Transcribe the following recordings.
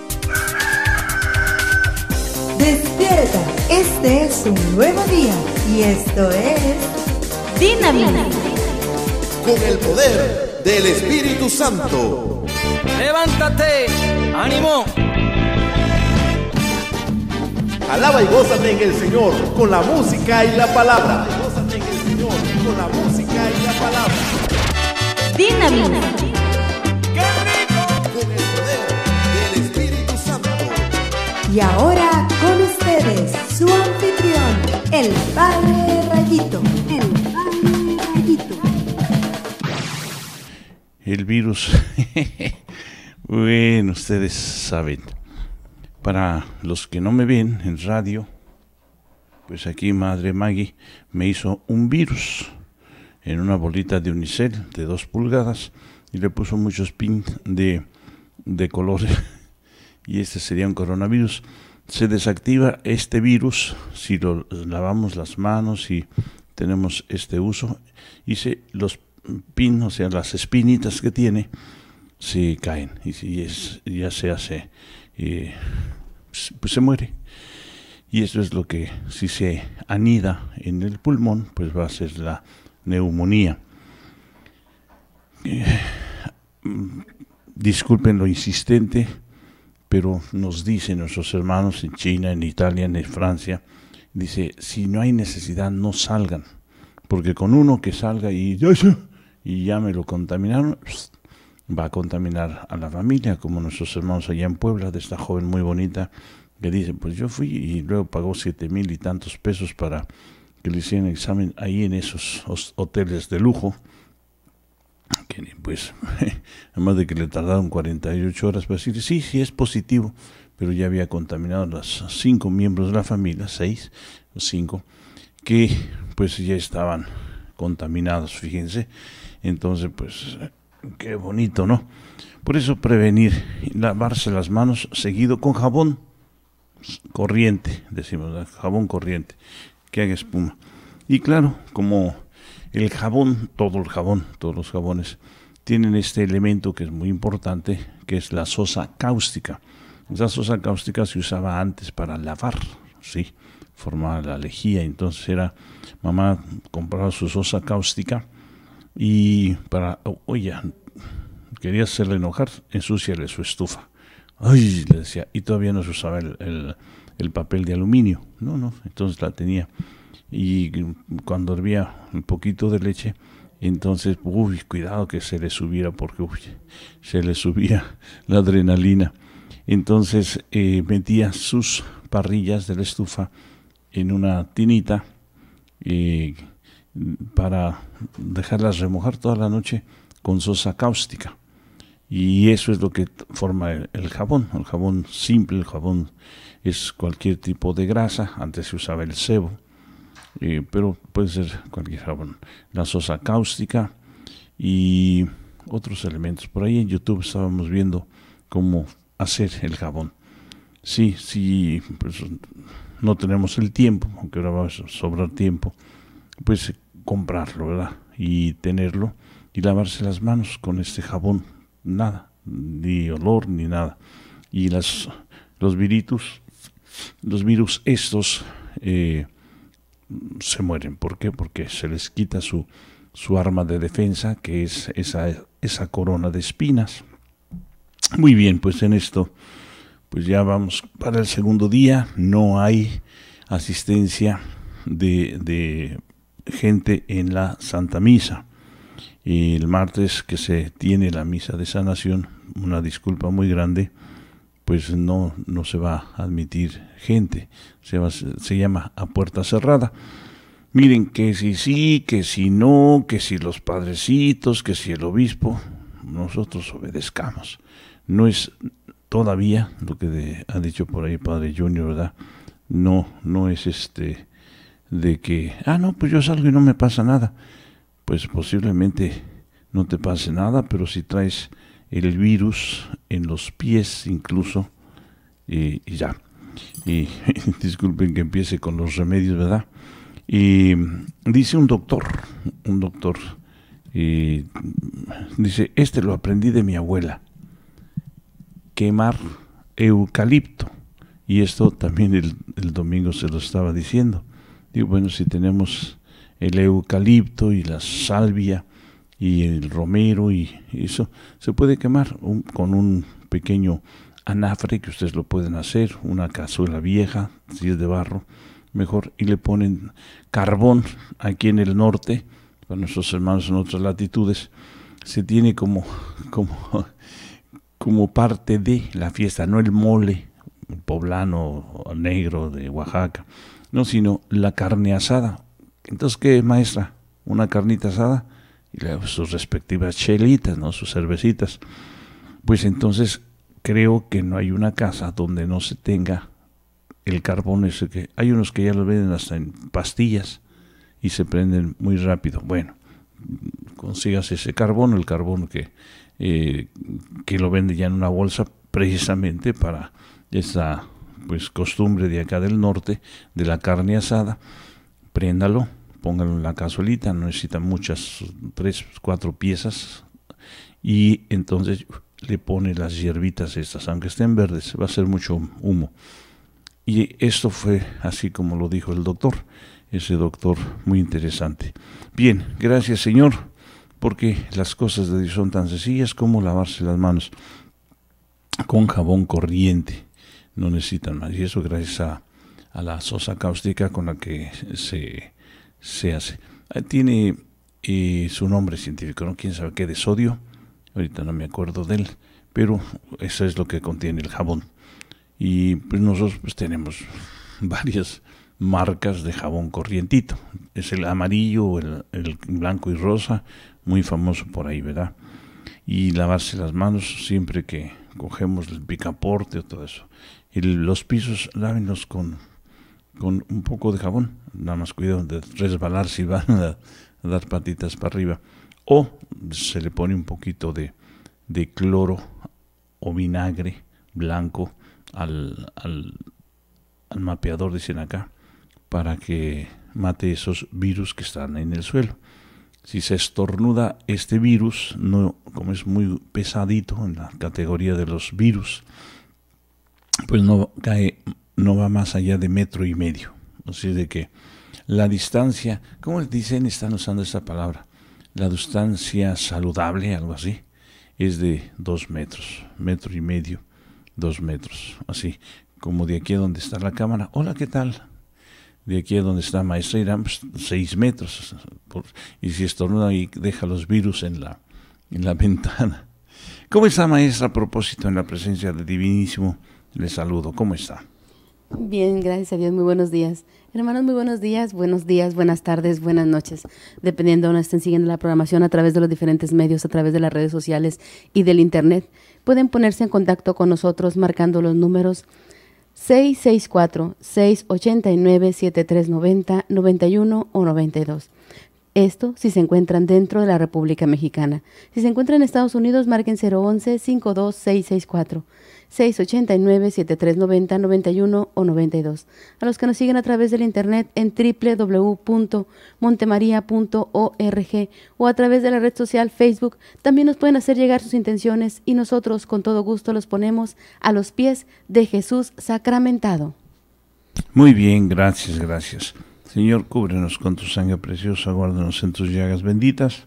Despierta, este es un nuevo día y esto es Dinamita. Con el poder del Espíritu Santo. ¡Levántate! ¡Ánimo! Alaba y gózate en el Señor con la música y la palabra. Gózate en el Señor con la música y la palabra. Dinamita. ¡Qué rico! Con el poder del Espíritu Santo. Y ahora con ustedes, su anfitrión, el Padre Rayito. El virus. Bueno, ustedes saben. Para los que no me ven en radio, pues aquí Madre Maggie me hizo un virus en una bolita de unicel de 2 pulgadas y le puso muchos pins de colores y este sería un coronavirus. Se desactiva este virus si lo lavamos las manos y tenemos este uso y los pins, o sea las espinitas que tiene, se caen y si ya se hace pues se muere. Y eso es lo que, si se anida en el pulmón, pues va a ser la neumonía. Disculpen lo insistente, pero nos dicen nuestros hermanos en China, en Italia, en Francia, dice, si no hay necesidad, no salgan, porque con uno que salga y ya me lo contaminaron, va a contaminar a la familia, como nuestros hermanos allá en Puebla, de esta joven muy bonita, que dice, pues yo fui y luego pagó 7,000 y tantos pesos para que le hicieran examen ahí en esos hoteles de lujo, que pues, además de que le tardaron 48 horas para decir, sí es positivo, pero ya había contaminado a los 5 miembros de la familia, 6 o 5, que pues ya estaban contaminados, fíjense. Entonces, pues, qué bonito, ¿no? Por eso prevenir, lavarse las manos seguido con jabón corriente, decimos, ¿no? Jabón corriente, que haga espuma. Y claro, como el jabón, todos los jabones, tienen este elemento que es muy importante, que es la sosa cáustica. Esa sosa cáustica se usaba antes para lavar, ¿sí? Formaba la lejía, entonces mamá compraba su sosa cáustica y quería hacerle enojar, ensúciale su estufa. Ay, le decía, y todavía no se usaba el papel de aluminio. No, entonces la tenía. Y cuando hervía un poquito de leche, entonces, cuidado que se le subiera, porque se le subía la adrenalina. Entonces metía sus parrillas de la estufa en una tinita para dejarlas remojar toda la noche con sosa cáustica. Y eso es lo que forma el jabón. El jabón simple, el jabón es cualquier tipo de grasa. Antes se usaba el sebo, pero puede ser cualquier jabón. La sosa cáustica y otros elementos. Por ahí en YouTube estábamos viendo cómo hacer el jabón. Sí, pues no tenemos el tiempo, aunque ahora va a sobrar tiempo, pues comprarlo, ¿verdad? Y tenerlo y lavarse las manos con este jabón. Nada, ni olor ni nada. Y los virus estos se mueren. ¿Por qué? Porque se les quita su arma de defensa, que es esa corona de espinas. Muy bien, pues en esto pues ya vamos para el segundo día. No hay asistencia de gente en la Santa Misa. Y el martes que se tiene la misa de sanación, una disculpa muy grande, pues no se va a admitir gente, se llama a puerta cerrada. Miren, que si sí, que si no, que si los padrecitos, que si el obispo, nosotros obedezcamos. No es todavía lo que ha dicho por ahí Padre Junior, ¿verdad? No es de que, no, pues yo salgo y no me pasa nada. Pues posiblemente no te pase nada, pero si traes el virus en los pies incluso, y ya. Y disculpen que empiece con los remedios, ¿verdad? Y dice un doctor, dice, lo aprendí de mi abuela, quemar eucalipto. Y esto también el domingo se lo estaba diciendo. Digo, bueno, si tenemos el eucalipto y la salvia y el romero y eso, se puede quemar con un pequeño anafre, que ustedes lo pueden hacer, una cazuela vieja, si es de barro, mejor, y le ponen carbón. Aquí en el norte, para nuestros hermanos en otras latitudes, se tiene como parte de la fiesta, no el mole poblano negro de Oaxaca, no, sino la carne asada. Entonces, ¿qué, maestra? Una carnita asada y luego sus respectivas chelitas, ¿no? Sus cervecitas. Pues entonces creo que no hay una casa donde no se tenga el carbón ese, que hay unos que ya lo venden hasta en pastillas y se prenden muy rápido. Bueno, consigas ese carbón, el carbón que lo vende ya en una bolsa, precisamente para esa pues costumbre de acá del norte de la carne asada. Préndalo, póngalo en la cazuelita, no necesita muchas, 3, 4 piezas, y entonces le pone las hierbitas estas, aunque estén verdes, va a ser mucho humo. Y esto fue así como lo dijo el doctor, ese doctor muy interesante. Bien, gracias, Señor, porque las cosas de Dios son tan sencillas como lavarse las manos con jabón corriente, no necesitan más, y eso gracias a la sosa cáustica con la que se hace. Tiene su nombre científico, ¿no? Quién sabe qué, de sodio, ahorita no me acuerdo de él, pero eso es lo que contiene el jabón. Y pues nosotros pues tenemos varias marcas de jabón corrientito. Es el amarillo, el blanco y rosa, muy famoso por ahí, ¿verdad? Y lavarse las manos siempre que cogemos el picaporte o todo eso. Y los pisos, lávenlos con un poco de jabón. Nada más cuidado de resbalar si van a dar patitas para arriba. O se le pone un poquito de cloro o vinagre blanco al mapeador, dicen acá, para que mate esos virus que están en el suelo. Si se estornuda este virus, no, como es muy pesadito en la categoría de los virus, pues no va más allá de 1,5 metros. Así de que la distancia, ¿cómo dicen? Están usando esta palabra, la distancia saludable, algo así, es de 2 metros, 1,5 metros, 2 metros, así, como de aquí a donde está la cámara. Hola, ¿qué tal? De aquí a donde está maestra irán 6 metros, y si estornuda y deja los virus en la ventana. ¿Cómo está, maestra? A propósito, en la presencia del Divinísimo, le saludo. ¿Cómo está? Bien, gracias a Dios, muy buenos días. Hermanos, muy buenos días, buenas tardes, buenas noches, dependiendo de donde estén siguiendo la programación a través de los diferentes medios, a través de las redes sociales y del internet. Pueden ponerse en contacto con nosotros marcando los números 664-689-7390, 91 o 92. Esto si se encuentran dentro de la República Mexicana. Si se encuentran en Estados Unidos, marquen 011-52664, 689-7390, 91 o 92. A los que nos siguen a través del internet en www.montemaria.org o a través de la red social Facebook, también nos pueden hacer llegar sus intenciones y nosotros con todo gusto los ponemos a los pies de Jesús sacramentado. Muy bien, gracias. Señor, cúbrenos con tu sangre preciosa, guárdanos en tus llagas benditas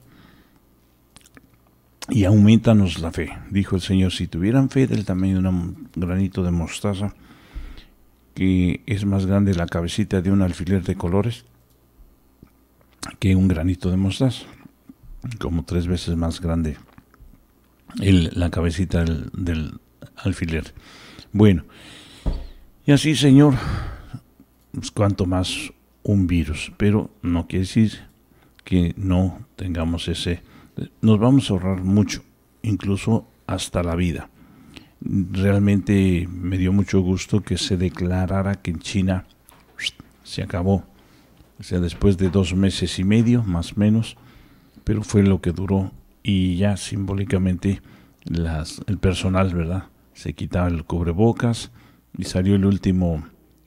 y aumentanos la fe. Dijo el Señor, si tuvieran fe del tamaño de un granito de mostaza, que es más grande la cabecita de un alfiler de colores que un granito de mostaza, como 3 veces más grande la cabecita del alfiler. Bueno, y así, Señor, pues, cuanto más un virus, pero no quiere decir que no tengamos nos vamos a ahorrar mucho, incluso hasta la vida. Realmente me dio mucho gusto que se declarara que en China se acabó, o sea, después de 2 meses y medio, más o menos, pero fue lo que duró, y ya simbólicamente el personal, ¿verdad?, se quitaba el cubrebocas y salió el último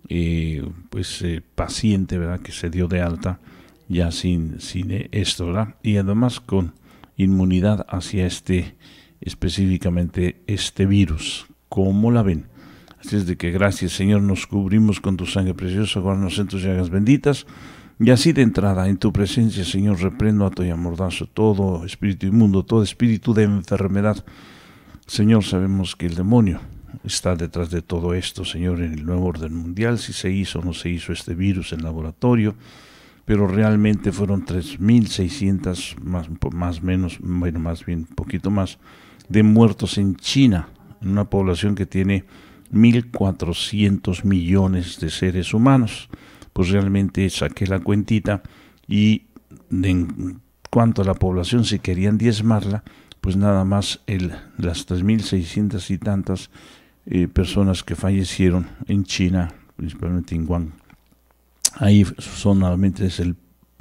paciente, ¿verdad?, que se dio de alta ya sin esto, ¿verdad? Y además con inmunidad hacia específicamente este virus. ¿Cómo la ven? Así es de que gracias, Señor, nos cubrimos con tu sangre preciosa, guárdanos en tus llagas benditas. Y así de entrada, en tu presencia, Señor, reprendo a y amordazo todo espíritu inmundo, todo espíritu de enfermedad. Señor, sabemos que el demonio está detrás de todo esto, Señor, en el nuevo orden mundial, si se hizo o no se hizo este virus en laboratorio, pero realmente fueron 3.600, más menos, bueno, más bien, poquito más, de muertos en China, en una población que tiene 1.400 millones de seres humanos. Pues realmente saqué la cuentita y en cuanto a la población, si querían diezmarla, pues nada más las 3.600 y tantas personas que fallecieron en China, principalmente en Wuhan, ahí solamente es el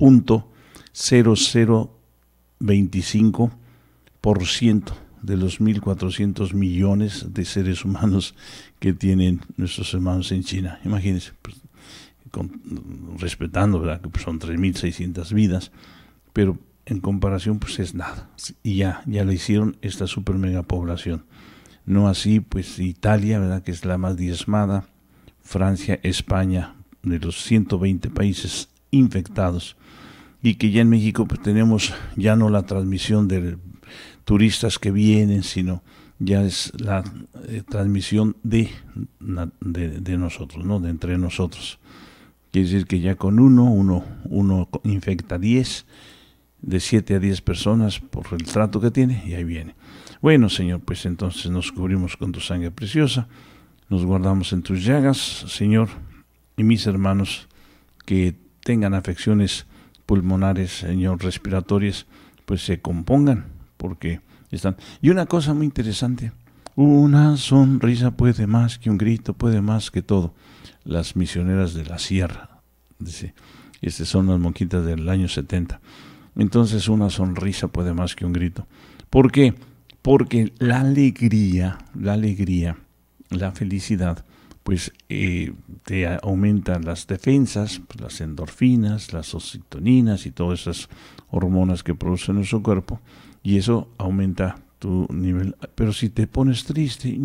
0.0025% de los 1.400 millones de seres humanos que tienen nuestros hermanos en China. Imagínense, pues, respetando, ¿verdad?, que son 3.600 vidas, pero en comparación pues es nada, y ya lo hicieron esta super mega población. No así pues Italia, ¿verdad?, que es la más diezmada, Francia, España, de los 120 países infectados, y que ya en México pues tenemos ya no la transmisión de turistas que vienen, sino ya es la transmisión de nosotros, ¿no?, de entre nosotros. Quiere decir que ya con uno infecta 10, de 7 a 10 personas por el trato que tiene, y ahí viene. Bueno, Señor, pues entonces nos cubrimos con tu sangre preciosa, nos guardamos en tus llagas, Señor, y mis hermanos que tengan afecciones pulmonares, Señor, respiratorias, pues se compongan, porque están. Y una cosa muy interesante, una sonrisa puede más que un grito, puede más que todo. Las misioneras de la sierra, dice, estas son las monjitas del año 70. Entonces una sonrisa puede más que un grito. ¿Por qué? Porque la alegría, la felicidad, pues te aumenta las defensas, pues, las endorfinas, las oxitocinas y todas esas hormonas que produce nuestro cuerpo, y eso aumenta tu nivel. Pero si te pones triste,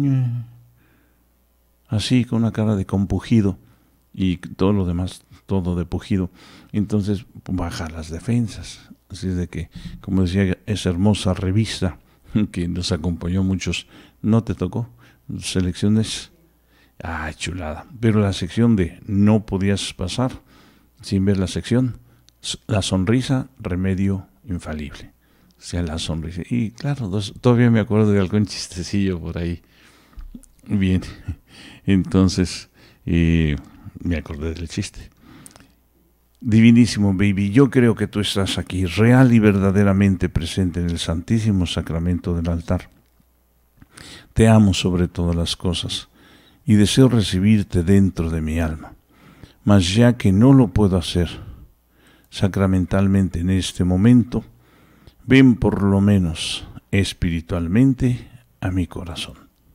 así con una cara de compugido y todo lo demás, todo de pujido, entonces baja las defensas. Así es de que, como decía esa hermosa revista que nos acompañó muchos, ¿no te tocó? Selecciones, chulada. Pero la sección de no podías pasar sin ver la sección, la sonrisa, remedio infalible. O sea, la sonrisa. Y claro, todavía me acuerdo de algún chistecillo por ahí. Bien, entonces me acordé del chiste. Divinísimo baby, yo creo que tú estás aquí, real y verdaderamente presente en el Santísimo Sacramento del altar. Te amo sobre todas las cosas y deseo recibirte dentro de mi alma. Mas ya que no lo puedo hacer sacramentalmente en este momento, ven por lo menos espiritualmente a mi corazón.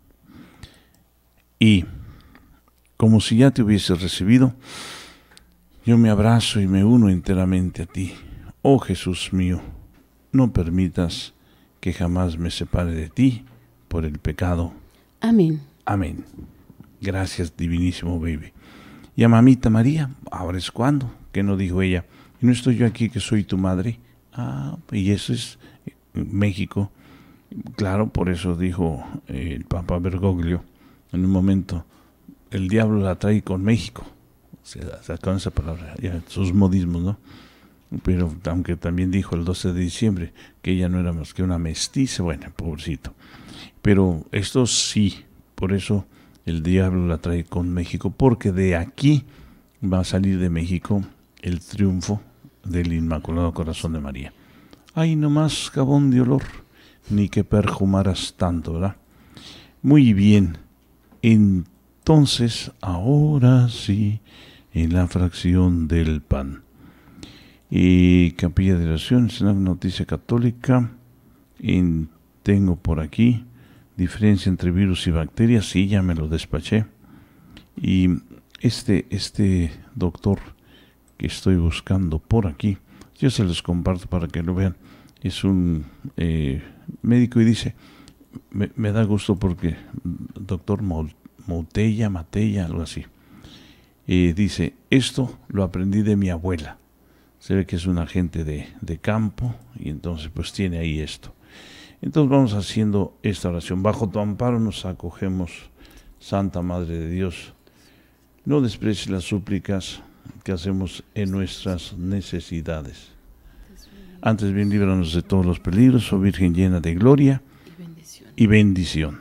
Y, como si ya te hubiese recibido, yo me abrazo y me uno enteramente a ti. Oh Jesús mío, no permitas que jamás me separe de ti por el pecado. Amén. Amén. Gracias, divinísimo baby. Y a mamita María, ahora es cuando, que no dijo ella, y no estoy yo aquí que soy tu madre. Y eso es México. Claro, por eso dijo el Papa Bergoglio en un momento, el diablo la trae con México. O sea, con esa palabra, ya, sus modismos, ¿no? Pero aunque también dijo el 12 de diciembre que ella no era más que una mestiza, bueno, pobrecito. Pero esto sí, por eso el diablo la trae con México, porque de aquí va a salir de México el triunfo del Inmaculado Corazón de María. Ay, no más jabón de olor, ni que perfumaras tanto, ¿verdad? Muy bien, entonces, ahora sí, en la fracción del pan. Y Capilla de Oraciones, en la Noticia Católica, tengo por aquí, diferencia entre virus y bacterias, sí, ya me lo despaché. Y este doctor que estoy buscando por aquí, yo se los comparto para que lo vean, es un médico y dice, me da gusto porque doctor Matella, algo así. Dice, esto lo aprendí de mi abuela. Se ve que es una gente de campo y entonces pues tiene ahí esto. Entonces vamos haciendo esta oración. Bajo tu amparo nos acogemos, Santa Madre de Dios. No desprecies las súplicas que hacemos en nuestras necesidades. Antes bien, líbranos de todos los peligros, oh Virgen llena de gloria y bendición.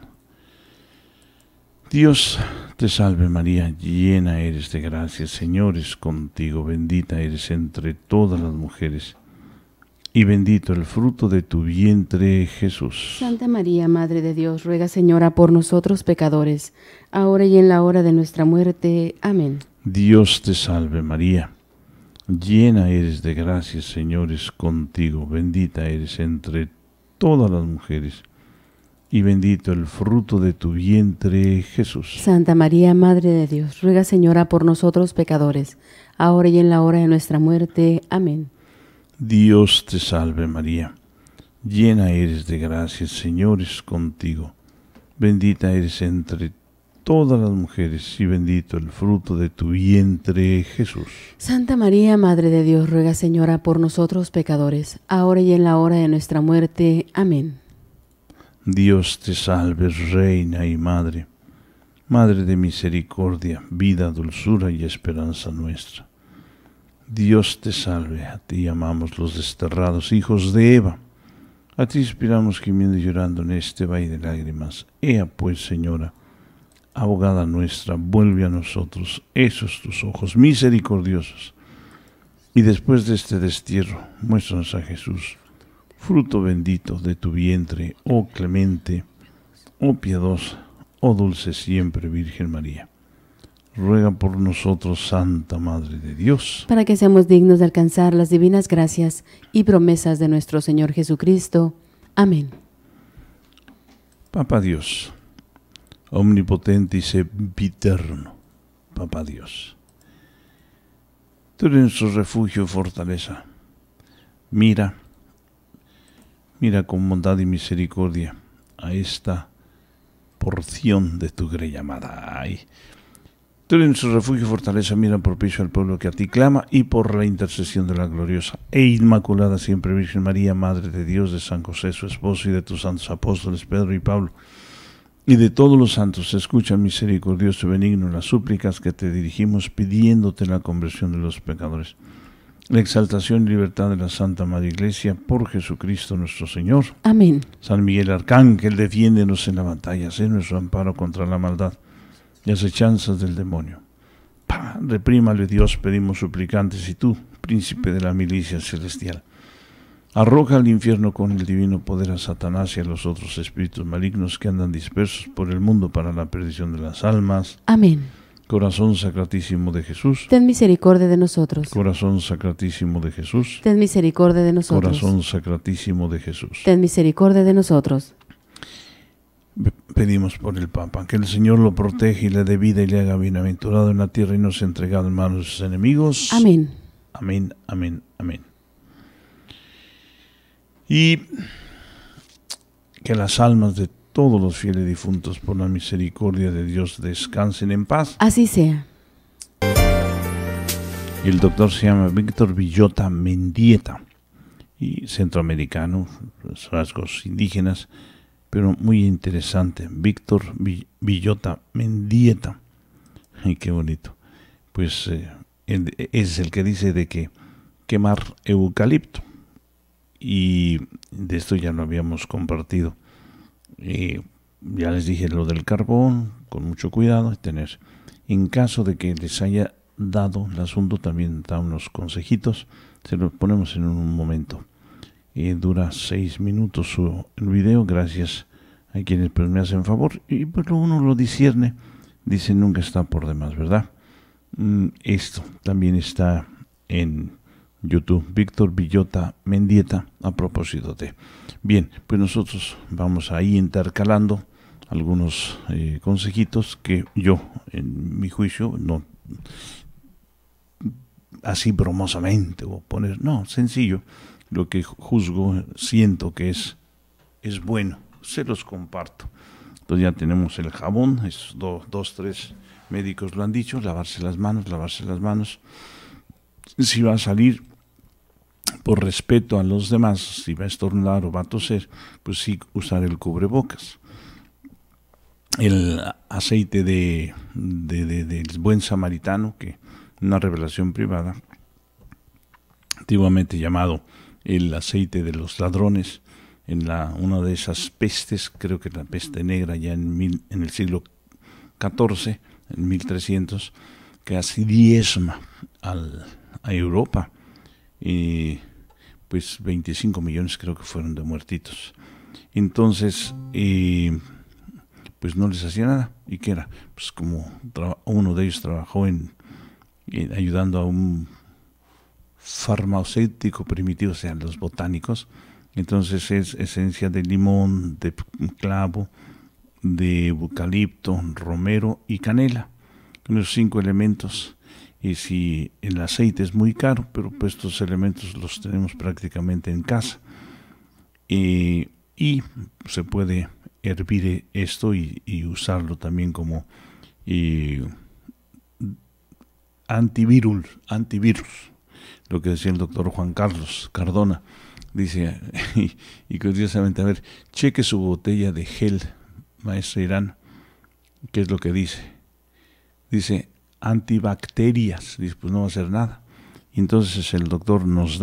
Dios te salve María, llena eres de gracia, el Señor es contigo, bendita eres entre todas las mujeres, y bendito el fruto de tu vientre, Jesús. Santa María, Madre de Dios, ruega, Señora, por nosotros pecadores, ahora y en la hora de nuestra muerte. Amén. Dios te salve María, llena eres de gracia, el Señor es contigo, bendita eres entre todas las mujeres, y bendito el fruto de tu vientre, Jesús. Santa María, Madre de Dios, ruega, Señora, por nosotros pecadores, ahora y en la hora de nuestra muerte. Amén. Dios te salve María, llena eres de gracia, el Señor es contigo, bendita eres entre todas las mujeres, y bendito el fruto de tu vientre, Jesús. Santa María, Madre de Dios, ruega, Señora, por nosotros pecadores, ahora y en la hora de nuestra muerte. Amén. Dios te salve, Reina y Madre, Madre de misericordia, vida, dulzura y esperanza nuestra. Dios te salve, a ti amamos los desterrados hijos de Eva, a ti inspiramos gimiendo y llorando en este valle de lágrimas. Ea pues, Señora, abogada nuestra, vuelve a nosotros esos tus ojos misericordiosos, y después de este destierro, muéstranos a Jesús, fruto bendito de tu vientre, oh clemente, oh piadosa, oh dulce siempre Virgen María. Ruega por nosotros, Santa Madre de Dios, para que seamos dignos de alcanzar las divinas gracias y promesas de nuestro Señor Jesucristo. Amén. Papa Dios, omnipotente y sempiterno, Papa Dios, tú eres nuestro refugio y fortaleza. Mira con bondad y misericordia a esta porción de tu grey amada. Ay. Tú eres nuestro refugio y fortaleza, mira propicio al pueblo que a ti clama, y por la intercesión de la gloriosa e inmaculada siempre Virgen María, Madre de Dios, de San José su esposo, y de tus santos apóstoles Pedro y Pablo, y de todos los santos, escucha misericordioso y benigno las súplicas que te dirigimos, pidiéndote la conversión de los pecadores, la exaltación y libertad de la Santa Madre Iglesia, por Jesucristo nuestro Señor. Amén. San Miguel Arcángel, defiéndenos en la batalla, sé nuestro amparo contra la maldad y acechanzas del demonio. Reprímale Dios, pedimos suplicantes, y tú, príncipe de la milicia celestial, arroja al infierno con el divino poder a Satanás y a los otros espíritus malignos que andan dispersos por el mundo para la perdición de las almas. Amén. Corazón sacratísimo de Jesús, ten misericordia de nosotros. Corazón sacratísimo de Jesús, ten misericordia de nosotros. Corazón sacratísimo de Jesús, ten misericordia de nosotros. Pedimos por el Papa, que el Señor lo proteja y le dé vida y le haga bienaventurado en la tierra y no sea entregado en manos de sus enemigos. Amén. Amén, amén, amén. Y que las almas de todos los fieles difuntos por la misericordia de Dios descansen en paz. Así sea. El doctor se llama Víctor Villota Mendieta, y centroamericano, rasgos indígenas, pero muy interesante. Víctor Villota Mendieta. Ay, qué bonito. Pues es el que dice de que quemar eucalipto. Y de esto ya lo habíamos compartido. Ya les dije lo del carbón, con mucho cuidado, tener. En caso de que les haya dado el asunto, también da unos consejitos. Se los ponemos en un momento. Dura 6 minutos el video, gracias a quienes pues me hacen favor, y pues uno lo discierne, dice nunca está por demás, ¿verdad? Esto también está en YouTube, Víctor Villota Mendieta, a propósito de. Bien, pues nosotros vamos ahí intercalando algunos consejitos que yo, en mi juicio, no así bromosamente o poner, no, sencillo, lo que juzgo, siento que es bueno, se los comparto. Entonces ya tenemos el jabón, es 3 médicos lo han dicho, lavarse las manos. Si va a salir, por respeto a los demás, si va a estornudar o va a toser, pues sí usar el cubrebocas. El aceite del buen samaritano, que una revelación privada, antiguamente llamado el aceite de los ladrones, en una de esas pestes, creo que la peste negra ya en el siglo XIV, en 1300, que así diezma a Europa, y pues 25 millones creo que fueron de muertitos. Entonces, pues no les hacía nada. ¿Y qué era? Pues como uno de ellos trabajó ayudando a un farmacéutico primitivo, o sea, los botánicos. Entonces es esencia de limón, de clavo, de eucalipto, romero y canela. Unos 5 elementos. Y si el aceite es muy caro, pero pues estos elementos los tenemos prácticamente en casa. Y se puede hervir esto y usarlo también como antivirus, lo que decía el doctor Juan Carlos Cardona. Dice, y curiosamente, a ver, cheque su botella de gel, maestro Irán, ¿qué es lo que dice? Dice, antibacterias. Dice, pues no va a hacer nada. Y entonces el doctor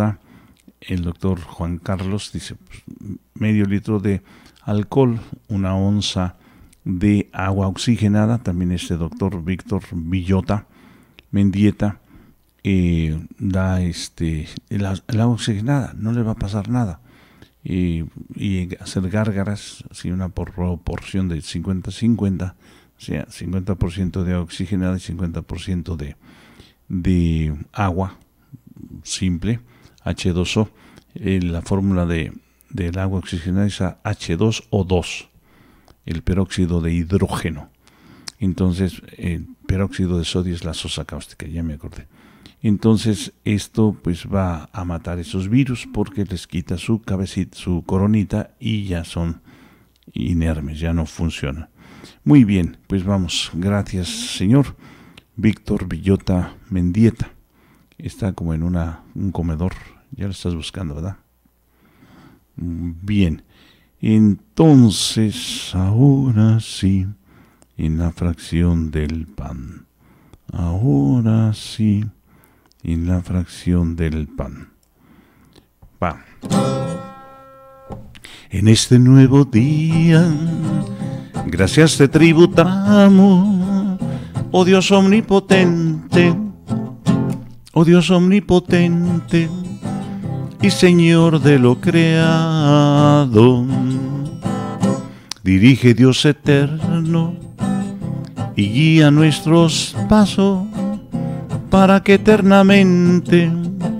Juan Carlos, dice, pues, medio litro de alcohol, 1 onza de agua oxigenada. También este doctor Víctor Villota Mendieta da el agua oxigenada, no le va a pasar nada. Y hacer gárgaras, si una proporción de 50-50, o sea, 50% de agua oxigenada y 50% de agua simple, H2O. La fórmula del agua oxigenada es H2O2, el peróxido de hidrógeno. Entonces, el peróxido de sodio es la sosa cáustica, ya me acordé. Entonces, esto pues va a matar esos virus porque les quita su cabecita, su coronita, y ya son inermes, ya no funcionan. Muy bien, pues vamos. Gracias, señor Víctor Villota Mendieta. Está como en un comedor. Ya lo estás buscando, ¿verdad? Bien. Entonces, ahora sí, en la fracción del pan. Ahora sí, en la fracción del pan. Va. En este nuevo día, gracias te tributamos, oh Dios omnipotente, oh Dios omnipotente y Señor de lo creado. Dirige, Dios eterno, y guía nuestros pasos para que eternamente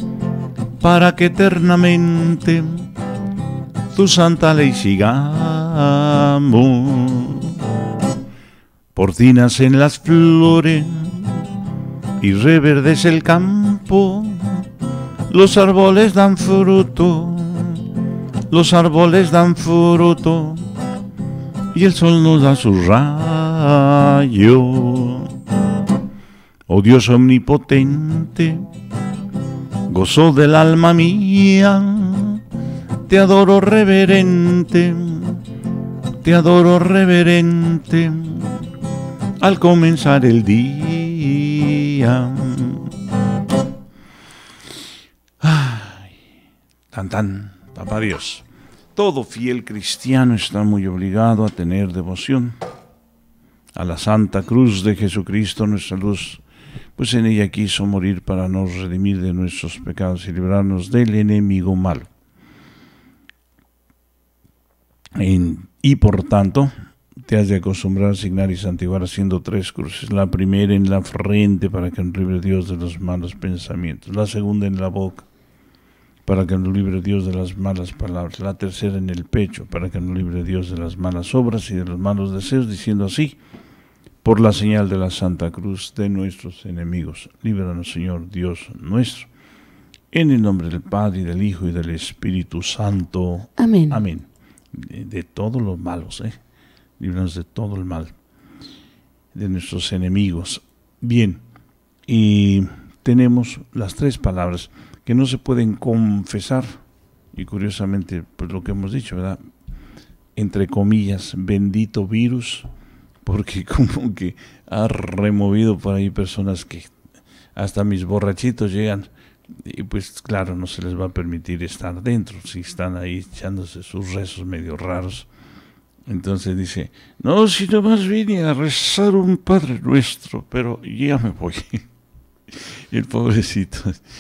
tu santa ley sigamos. Por ti nacen las flores y reverdece el campo, los árboles dan fruto, y el sol nos da su rayo. Oh Dios omnipotente, gozo del alma mía, te adoro reverente, al comenzar el día. Ay, tan, papá Dios. Todo fiel cristiano está muy obligado a tener devoción a la Santa Cruz de Jesucristo, nuestra luz, pues en ella quiso morir para nos redimir de nuestros pecados y librarnos del enemigo malo. Y por tanto, te has de acostumbrar a asignar y santiguar haciendo 3 cruces. La primera en la frente para que nos libre Dios de los malos pensamientos. La segunda en la boca para que nos libre Dios de las malas palabras. La tercera en el pecho para que nos libre Dios de las malas obras y de los malos deseos, diciendo así: por la señal de la Santa Cruz de nuestros enemigos, líbranos, Señor Dios nuestro. En el nombre del Padre, y del Hijo, y del Espíritu Santo. Amén. Amén. De todos los malos, líbranos de todo el mal, de nuestros enemigos. Bien, y tenemos las 3 palabras que no se pueden confesar, y curiosamente, pues lo que hemos dicho, ¿verdad? Entre comillas, bendito virus, porque como que ha removido por ahí personas que hasta mis borrachitos llegan, y pues claro, no se les va a permitir estar dentro, si están ahí echándose sus rezos medio raros. Entonces dice, no, si nomás vine a rezar un Padre Nuestro, pero ya me voy. El pobrecito,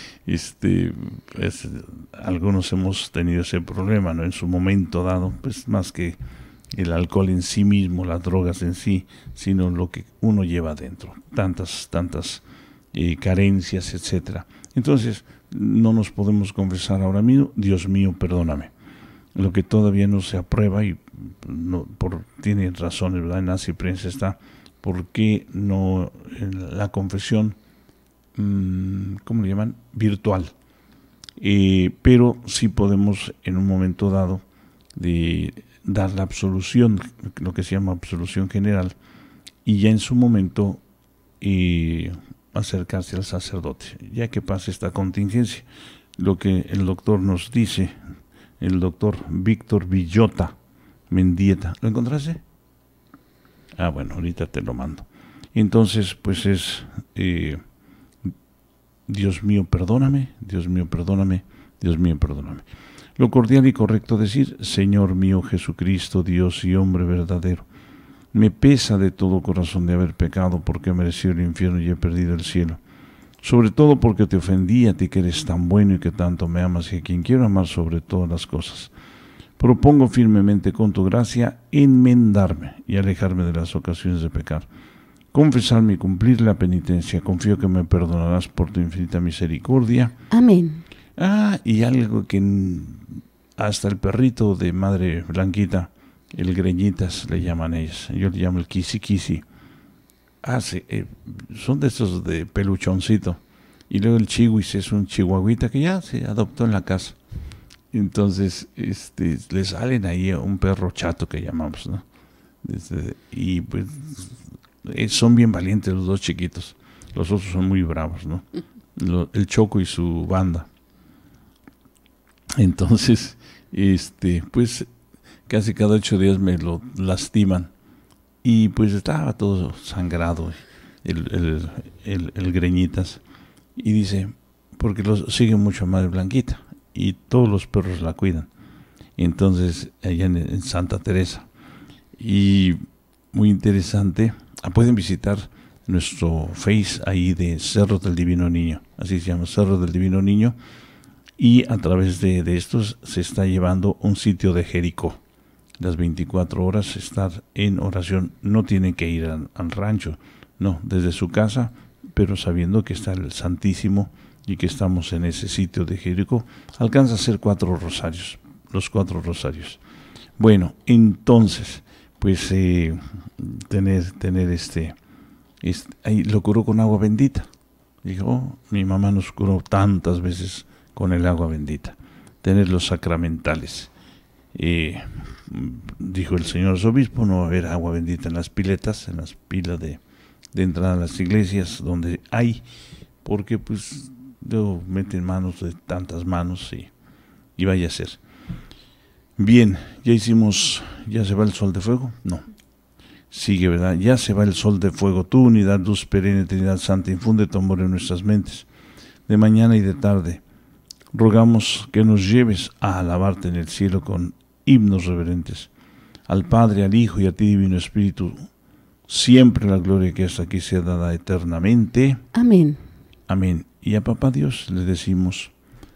algunos hemos tenido ese problema, ¿no? En su momento dado, pues más que el alcohol en sí mismo, las drogas en sí, sino lo que uno lleva adentro, tantas carencias, etcétera. Entonces, no nos podemos confesar ahora mismo, Dios mío, perdóname. Lo que todavía no se aprueba, y tiene razones, ¿verdad? En Nazi Prensa está, ¿por qué no la confesión, ¿cómo le llaman? Virtual. Pero sí podemos en un momento dado de dar la absolución, lo que se llama absolución general, y ya en su momento acercarse al sacerdote, ya que pasa esta contingencia. Lo que el doctor nos dice, el doctor Víctor Villota Mendieta, ¿lo encontraste? Ah, bueno, ahorita te lo mando. Entonces, pues es Dios mío, perdóname, Dios mío, perdóname, Dios mío, perdóname. Lo cordial y correcto decir, Señor mío Jesucristo, Dios y hombre verdadero, me pesa de todo corazón de haber pecado porque he merecido el infierno y he perdido el cielo. Sobre todo porque te ofendí, a ti que eres tan bueno y que tanto me amas y a quien quiero amar sobre todas las cosas. Propongo firmemente con tu gracia enmendarme y alejarme de las ocasiones de pecar. Confesarme y cumplir la penitencia. Confío que me perdonarás por tu infinita misericordia. Amén. Y algo que hasta el perrito de Madre Blanquita, el Greñitas le llaman ellos, yo le llamo el Kisi Kisi. Sí, son de esos de peluchoncito. Y luego el Chihuis es un chihuahuita que ya se adoptó en la casa. Entonces le salen ahí a un perro chato que llamamos, ¿no? Y pues son bien valientes los 2 chiquitos. Los otros son muy bravos, ¿no? El Choco y su banda. Entonces, pues casi cada 8 días me lo lastiman. Y pues estaba todo sangrado el Greñitas. Y dice, porque los sigue mucho Madre Blanquita y todos los perros la cuidan. Entonces, allá en Santa Teresa. Y muy interesante, pueden visitar nuestro Face ahí de Cerro del Divino Niño, así se llama, Cerro del Divino Niño. Y a través de estos se está llevando un sitio de Jericó. Las 24 horas estar en oración, no tienen que ir al rancho, no, desde su casa, pero sabiendo que está el Santísimo y que estamos en ese sitio de Jericó, alcanza a hacer 4 rosarios, los 4 rosarios. Bueno, entonces, pues tener ahí lo curó con agua bendita. Dijo, mi mamá nos curó tantas veces con el agua bendita. Tener los sacramentales. Dijo el señor arzobispo, no va a haber agua bendita en las piletas, en las pilas de entrada a las iglesias donde hay, porque pues luego meten manos de tantas manos y vaya a ser. Bien, ya se va el sol de fuego, no, sigue, ¿verdad? Ya se va el sol de fuego, tu unidad, luz perenne, Trinidad Santa, infunde tu amor en nuestras mentes, de mañana y de tarde. Rogamos que nos lleves a alabarte en el cielo con himnos reverentes. Al Padre, al Hijo y a ti, Divino Espíritu, siempre la gloria que hasta aquí sea dada eternamente. Amén. Amén. Y a Papá Dios le decimos,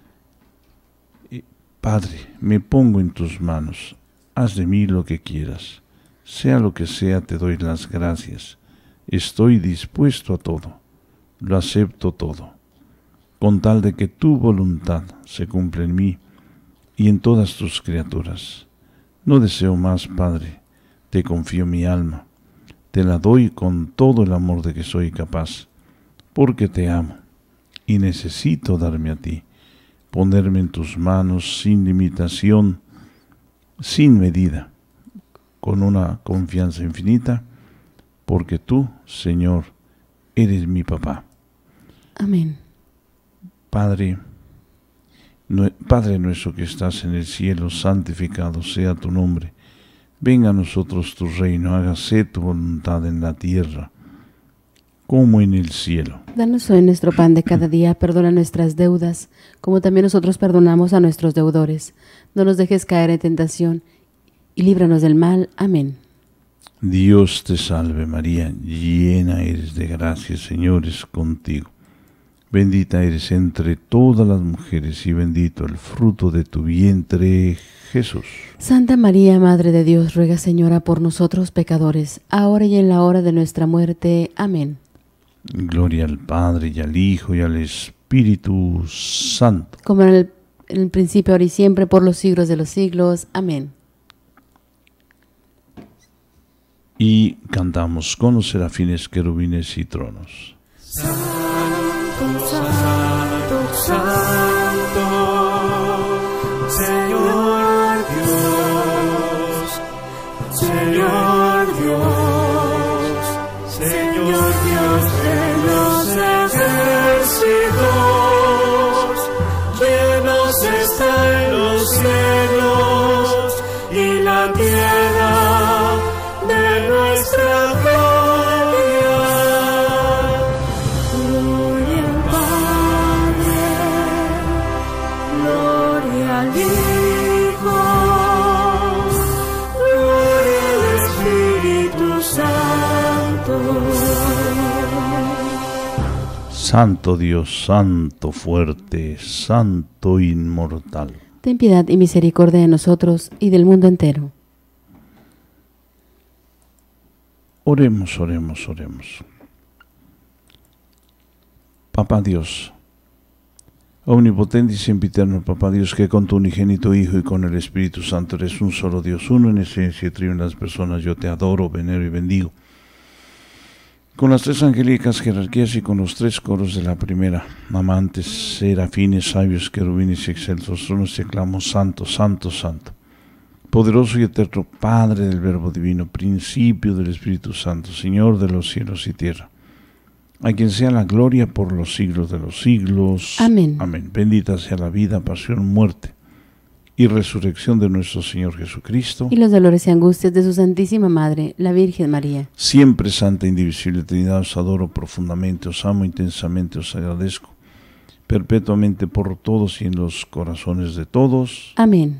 Padre, me pongo en tus manos, haz de mí lo que quieras. Sea lo que sea, te doy las gracias. Estoy dispuesto a todo, lo acepto todo, con tal de que tu voluntad se cumpla en mí y en todas tus criaturas. No deseo más, Padre, te confío mi alma, te la doy con todo el amor de que soy capaz, porque te amo y necesito darme a ti, ponerme en tus manos sin limitación, sin medida, con una confianza infinita, porque tú, Señor, eres mi papá. Amén. Padre nuestro que estás en el cielo, santificado sea tu nombre. Venga a nosotros tu reino, hágase tu voluntad en la tierra como en el cielo. Danos hoy nuestro pan de cada día, perdona nuestras deudas, como también nosotros perdonamos a nuestros deudores. No nos dejes caer en tentación y líbranos del mal. Amén. Dios te salve María, llena eres de gracia, Señor es contigo. Bendita eres entre todas las mujeres y bendito el fruto de tu vientre, Jesús. Santa María, Madre de Dios, ruega, Señora, por nosotros pecadores, ahora y en la hora de nuestra muerte. Amén. Gloria al Padre, y al Hijo, y al Espíritu Santo. Como en el principio, ahora y siempre, por los siglos de los siglos. Amén. Y cantamos con los serafines, querubines y tronos. Santo, Santo, Santo, Señor Dios, Señor Dios, Señor Dios de los ejércitos, llenos están los cielos y la tierra de nuestra gloria. Gloria al Padre, gloria al Hijo, gloria al Espíritu Santo. Santo Dios, santo fuerte, santo inmortal. Ten piedad y misericordia de nosotros y del mundo entero. Oremos, oremos, oremos. Papá Dios, omnipotente y sempiterno, Papá Dios, que con tu unigénito Hijo y con el Espíritu Santo eres un solo Dios, uno en esencia y trío en las personas, yo te adoro, venero y bendigo. Con las tres angélicas jerarquías y con los tres coros de la primera, amantes, serafines, sabios, querubines y excelsos tronos, te clamo, santo, santo, santo. Poderoso y eterno Padre del Verbo Divino, principio del Espíritu Santo, Señor de los cielos y tierra, a quien sea la gloria por los siglos de los siglos. Amén. Amén. Bendita sea la vida, pasión, muerte y resurrección de nuestro Señor Jesucristo. Y los dolores y angustias de su Santísima Madre, la Virgen María. Siempre santa, indivisible Trinidad, os adoro profundamente, os amo intensamente, os agradezco perpetuamente por todos y en los corazones de todos. Amén.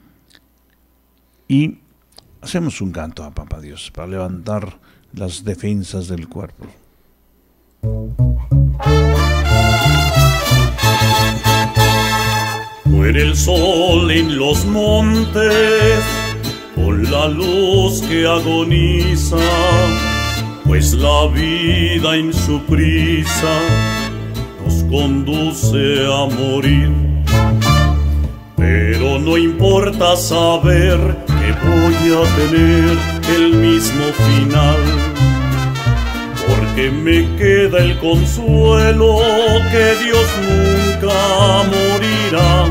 Y hacemos un canto a Papá Dios para levantar las defensas del cuerpo. Muere el sol en los montes con la luz que agoniza, pues la vida en su prisa nos conduce a morir. Pero no importa saber que voy a tener el mismo final, porque me queda el consuelo que Dios nunca morirá.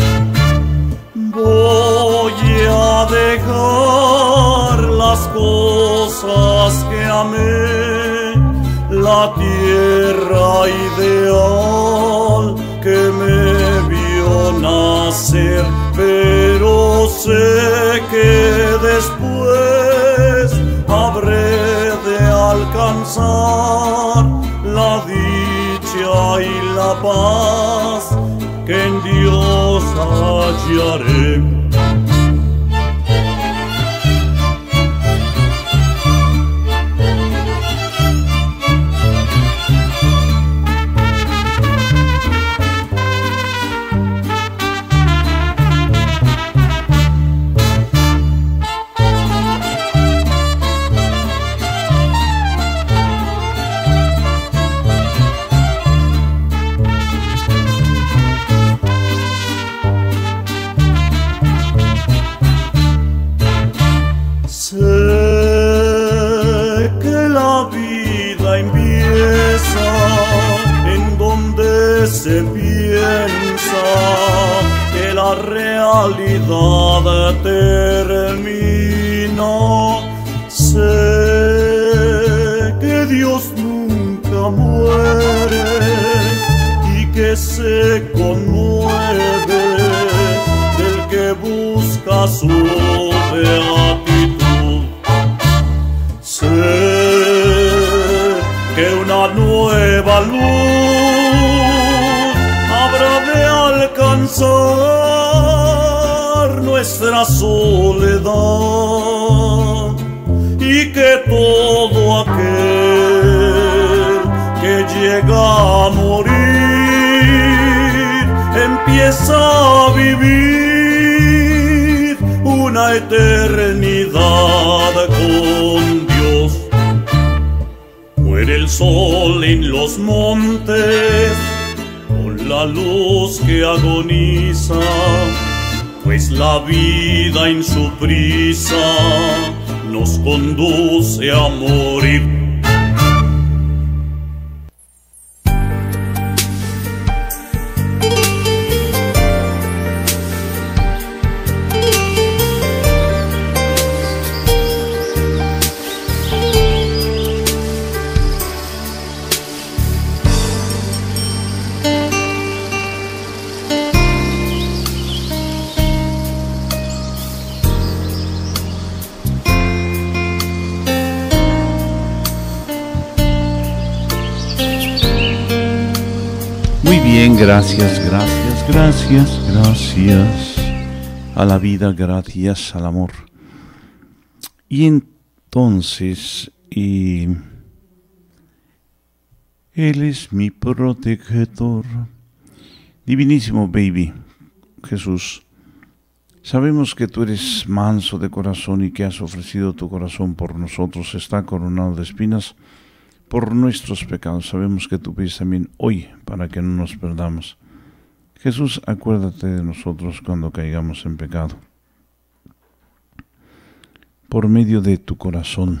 Voy a dejar las cosas que amé, la tierra ideal que me vio nacer, pero sé que después habré de alcanzar la dicha y la paz que en Dios hallaré. Se piensa que la realidad termina reina. Sé que Dios nunca muere y que se conmueve del que busca su beatitud. Sé que una nueva luz habrá de alcanzar nuestra soledad y que todo aquel que llega a morir empieza a vivir una eternidad con Dios. Muere el sol en los montes con la luz que agoniza, pues la vida en su prisa nos conduce a morir. Bien, gracias, gracias, gracias, gracias a la vida, gracias al amor. Y entonces, Él es mi protector. Divinísimo baby, Jesús, sabemos que tú eres manso de corazón y que has ofrecido tu corazón por nosotros, está coronado de espinas por nuestros pecados. Sabemos que tú pides también hoy para que no nos perdamos. Jesús, acuérdate de nosotros cuando caigamos en pecado. Por medio de tu corazón,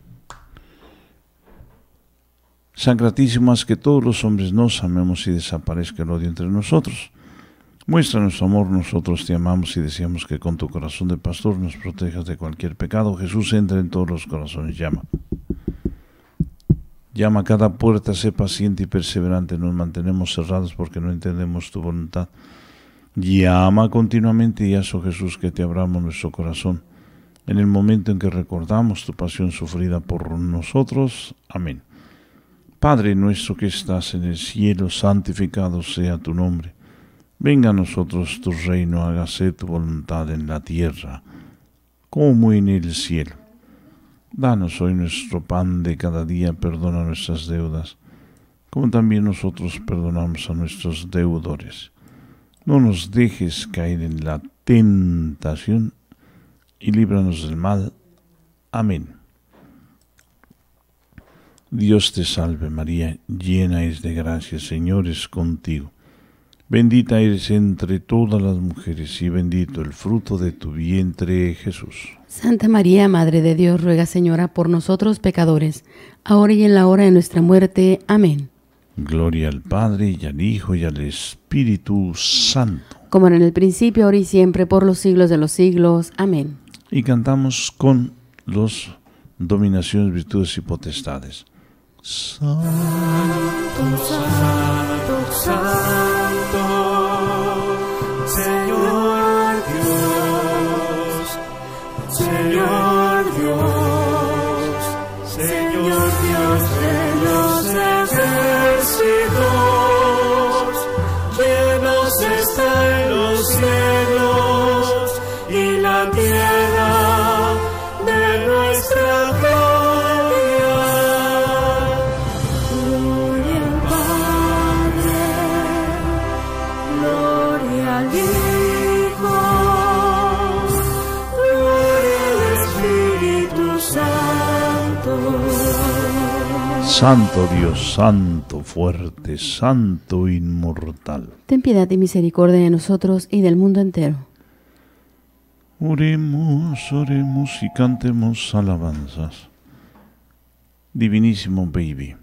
Sacratísimo, haz que todos los hombres nos amemos y desaparezca el odio entre nosotros. Muestra nuestro amor, nosotros te amamos y deseamos que con tu corazón de pastor nos protejas de cualquier pecado. Jesús, entra en todos los corazones, llama. Llama a cada puerta, sé paciente y perseverante, nos mantenemos cerrados porque no entendemos tu voluntad. Llama continuamente y haz, oh Jesús, que te abramos nuestro corazón en el momento en que recordamos tu pasión sufrida por nosotros. Amén. Padre nuestro que estás en el cielo, santificado sea tu nombre. Venga a nosotros tu reino, hágase tu voluntad en la tierra como en el cielo. Danos hoy nuestro pan de cada día, perdona nuestras deudas, como también nosotros perdonamos a nuestros deudores. No nos dejes caer en la tentación y líbranos del mal. Amén. Dios te salve María, llena es de gracia, el Señor es contigo. Bendita eres entre todas las mujeres y bendito el fruto de tu vientre, Jesús. Santa María, Madre de Dios, ruega, Señora, por nosotros pecadores, ahora y en la hora de nuestra muerte. Amén. Gloria al Padre, y al Hijo, y al Espíritu Santo. Como era en el principio, ahora y siempre, por los siglos de los siglos. Amén. Y cantamos con los dominaciones, virtudes y potestades. Santo, Santo, Santo, Señor Dios, Señor Dios, Señor Dios de los ejércitos, llenos están los cielos y la tierra de nuestra gloria. Santo Dios, santo, fuerte, santo, inmortal. Ten piedad y misericordia de nosotros y del mundo entero. Oremos, oremos y cantemos alabanzas. Divinísimo baby.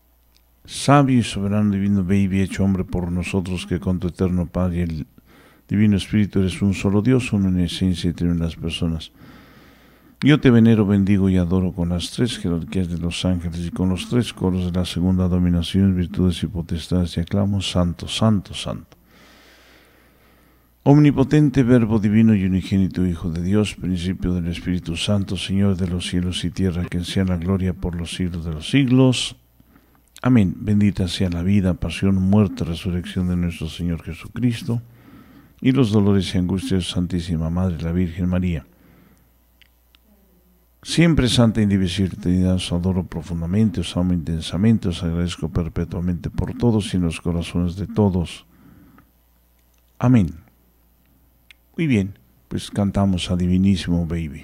Sabio y soberano divino baby, hecho hombre por nosotros, que con tu eterno Padre y el Divino Espíritu, eres un solo Dios, uno en esencia y tres en las personas. Yo te venero, bendigo y adoro con las tres jerarquías de los ángeles y con los tres coros de la segunda dominación, virtudes y potestades, y aclamo: Santo, Santo, Santo. Omnipotente, Verbo divino y unigénito Hijo de Dios, principio del Espíritu Santo, Señor de los cielos y tierra, que sea la gloria por los siglos de los siglos. Amén. Bendita sea la vida, pasión, muerte, resurrección de nuestro Señor Jesucristo, y los dolores y angustias de su Santísima Madre, la Virgen María. Siempre santa, indivisible Trinidad, os adoro profundamente, os amo intensamente, os agradezco perpetuamente por todos y en los corazones de todos. Amén. Muy bien, pues cantamos a Divinísimo Baby.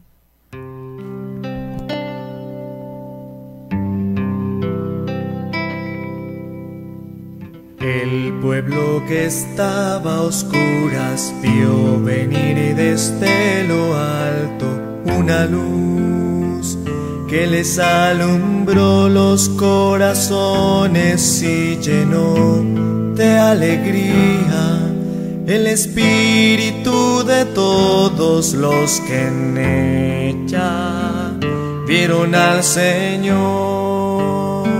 El pueblo que estaba a oscuras vio venir desde lo alto una luz que les alumbró los corazones y llenó de alegría el espíritu de todos los que en ella vieron al Señor.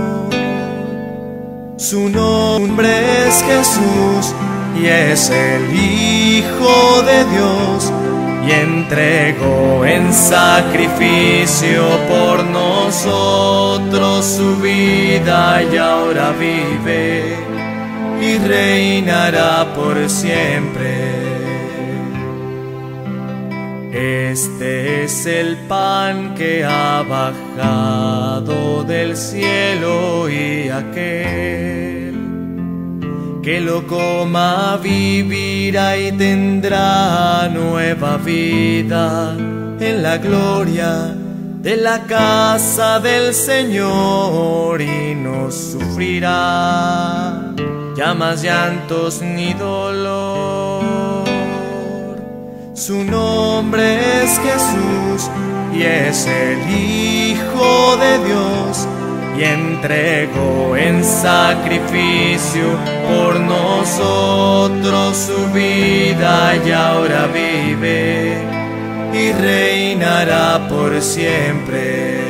Su nombre es Jesús y es el Hijo de Dios, y entregó en sacrificio por nosotros su vida, y ahora vive y reinará por siempre. Este es el pan que ha bajado del cielo, y aquel que lo coma vivirá y tendrá nueva vida en la gloria de la casa del Señor, y no sufrirá ya más llantos ni dolor. Su nombre es Jesús y es el Hijo de Dios, y entregó en sacrificio por nosotros su vida, y ahora vive y reinará por siempre.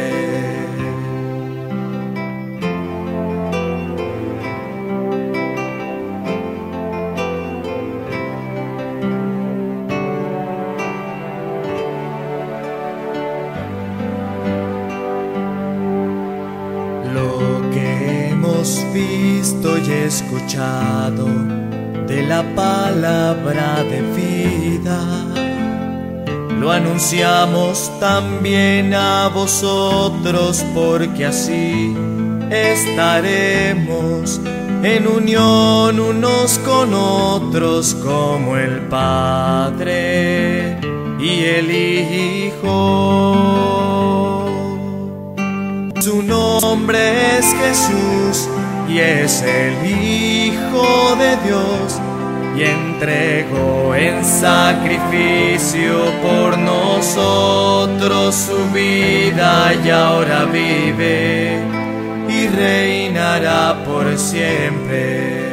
Visto y escuchado de la palabra de vida, lo anunciamos también a vosotros, porque así estaremos en unión unos con otros, como el Padre y el Hijo. Su nombre es Jesús y es el Hijo de Dios, y entregó en sacrificio por nosotros su vida, y ahora vive y reinará por siempre.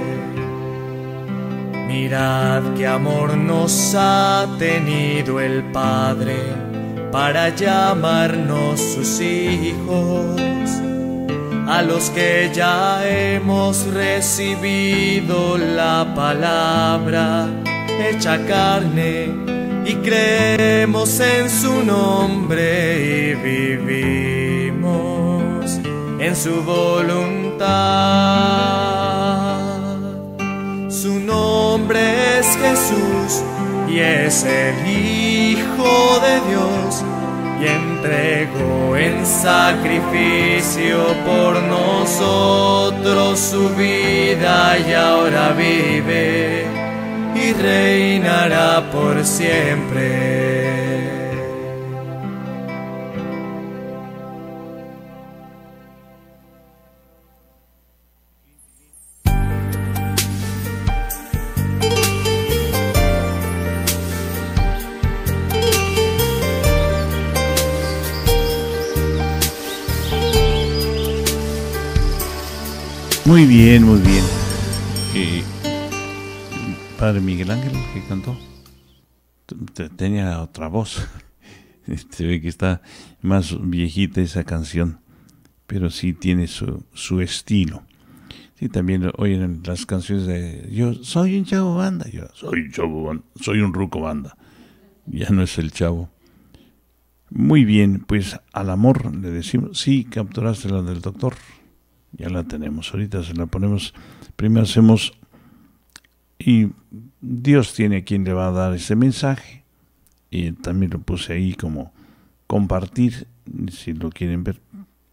Mirad qué amor nos ha tenido el Padre para llamarnos sus hijos, a los que ya hemos recibido la palabra hecha carne y creemos en su nombre y vivimos en su voluntad. Su nombre es Jesús y es el Hijo de Dios, y entregó en sacrificio por nosotros su vida, y ahora vive y reinará por siempre. Muy bien, muy bien. padre Miguel Ángel que cantó. Tenía otra voz. Se ve que está más viejita esa canción, pero sí tiene su estilo. Sí, también oyen las canciones de yo soy un chavo banda, yo soy un chavo banda, soy un ruco banda. Ya no es el chavo. Muy bien, pues al amor le decimos, sí, capturaste la del doctor. Ya la tenemos, ahorita se la ponemos. Primero hacemos, y Dios tiene a quien le va a dar ese mensaje. Y también lo puse ahí como compartir, si lo quieren ver.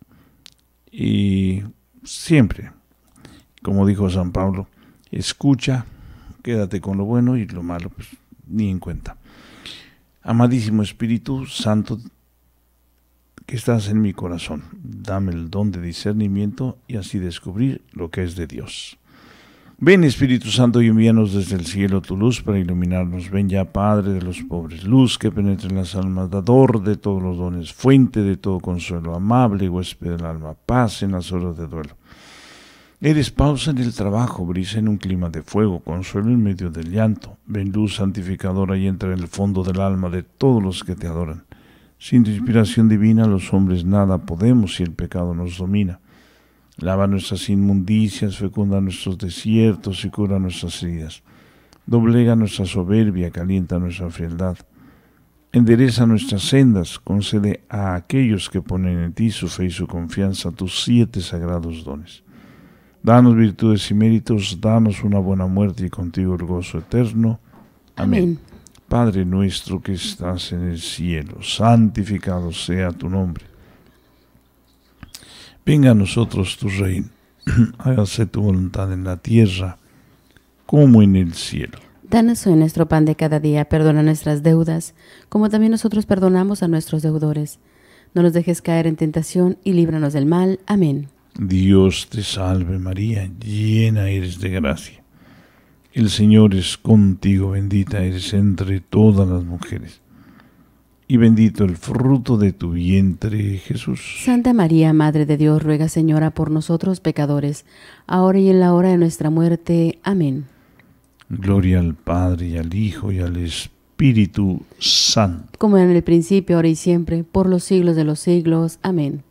Y siempre, como dijo San Pablo, escucha, quédate con lo bueno y lo malo, pues ni en cuenta. Amadísimo Espíritu Santo, que estás en mi corazón, dame el don de discernimiento y así descubrir lo que es de Dios. Ven, Espíritu Santo, y envíanos desde el cielo tu luz para iluminarnos. Ven ya, Padre de los pobres, luz que penetre en las almas, dador de todos los dones, fuente de todo consuelo, amable huésped del alma, paz en las horas de duelo. Eres pausa en el trabajo, brisa en un clima de fuego, consuelo en medio del llanto. Ven, luz santificadora, y entra en el fondo del alma de todos los que te adoran. Sin tu inspiración divina los hombres nada podemos si el pecado nos domina. Lava nuestras inmundicias, fecunda nuestros desiertos y cura nuestras heridas. Doblega nuestra soberbia, calienta nuestra frialdad. Endereza nuestras sendas, concede a aquellos que ponen en ti su fe y su confianza tus 7 sagrados dones. Danos virtudes y méritos, danos una buena muerte y contigo el gozo eterno. Amén. Padre nuestro que estás en el cielo, santificado sea tu nombre. Venga a nosotros tu reino, hágase tu voluntad en la tierra como en el cielo. Danos hoy nuestro pan de cada día, perdona nuestras deudas, como también nosotros perdonamos a nuestros deudores. No nos dejes caer en tentación y líbranos del mal. Amén. Dios te salve María, llena eres de gracia. El Señor es contigo, bendita eres entre todas las mujeres. Y bendito el fruto de tu vientre, Jesús. Santa María, Madre de Dios, ruega, Señora, por nosotros pecadores, ahora y en la hora de nuestra muerte. Amén. Gloria al Padre, y al Hijo, y al Espíritu Santo. Como era en el principio, ahora y siempre, por los siglos de los siglos. Amén.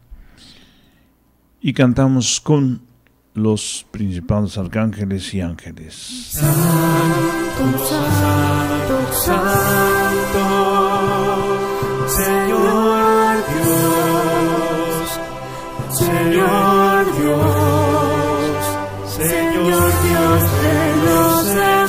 Y cantamos con los principales arcángeles y ángeles. Santo, santo, santo, Señor Dios, Señor Dios, Señor Dios de los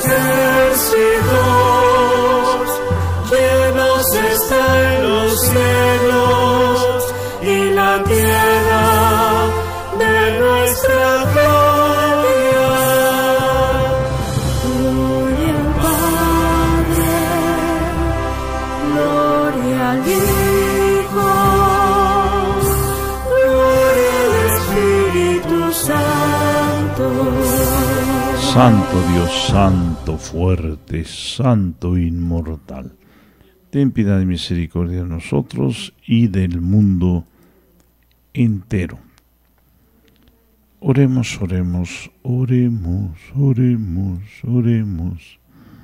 ejércitos, llenos está en los cielos y la tierra de nuestra gloria. Gloria al Padre, gloria al Hijo, gloria al Espíritu Santo. Santo Dios, santo, fuerte, santo, inmortal, ten piedad y misericordia de nosotros y del mundo entero. Oremos, oremos, oremos, oremos, oremos.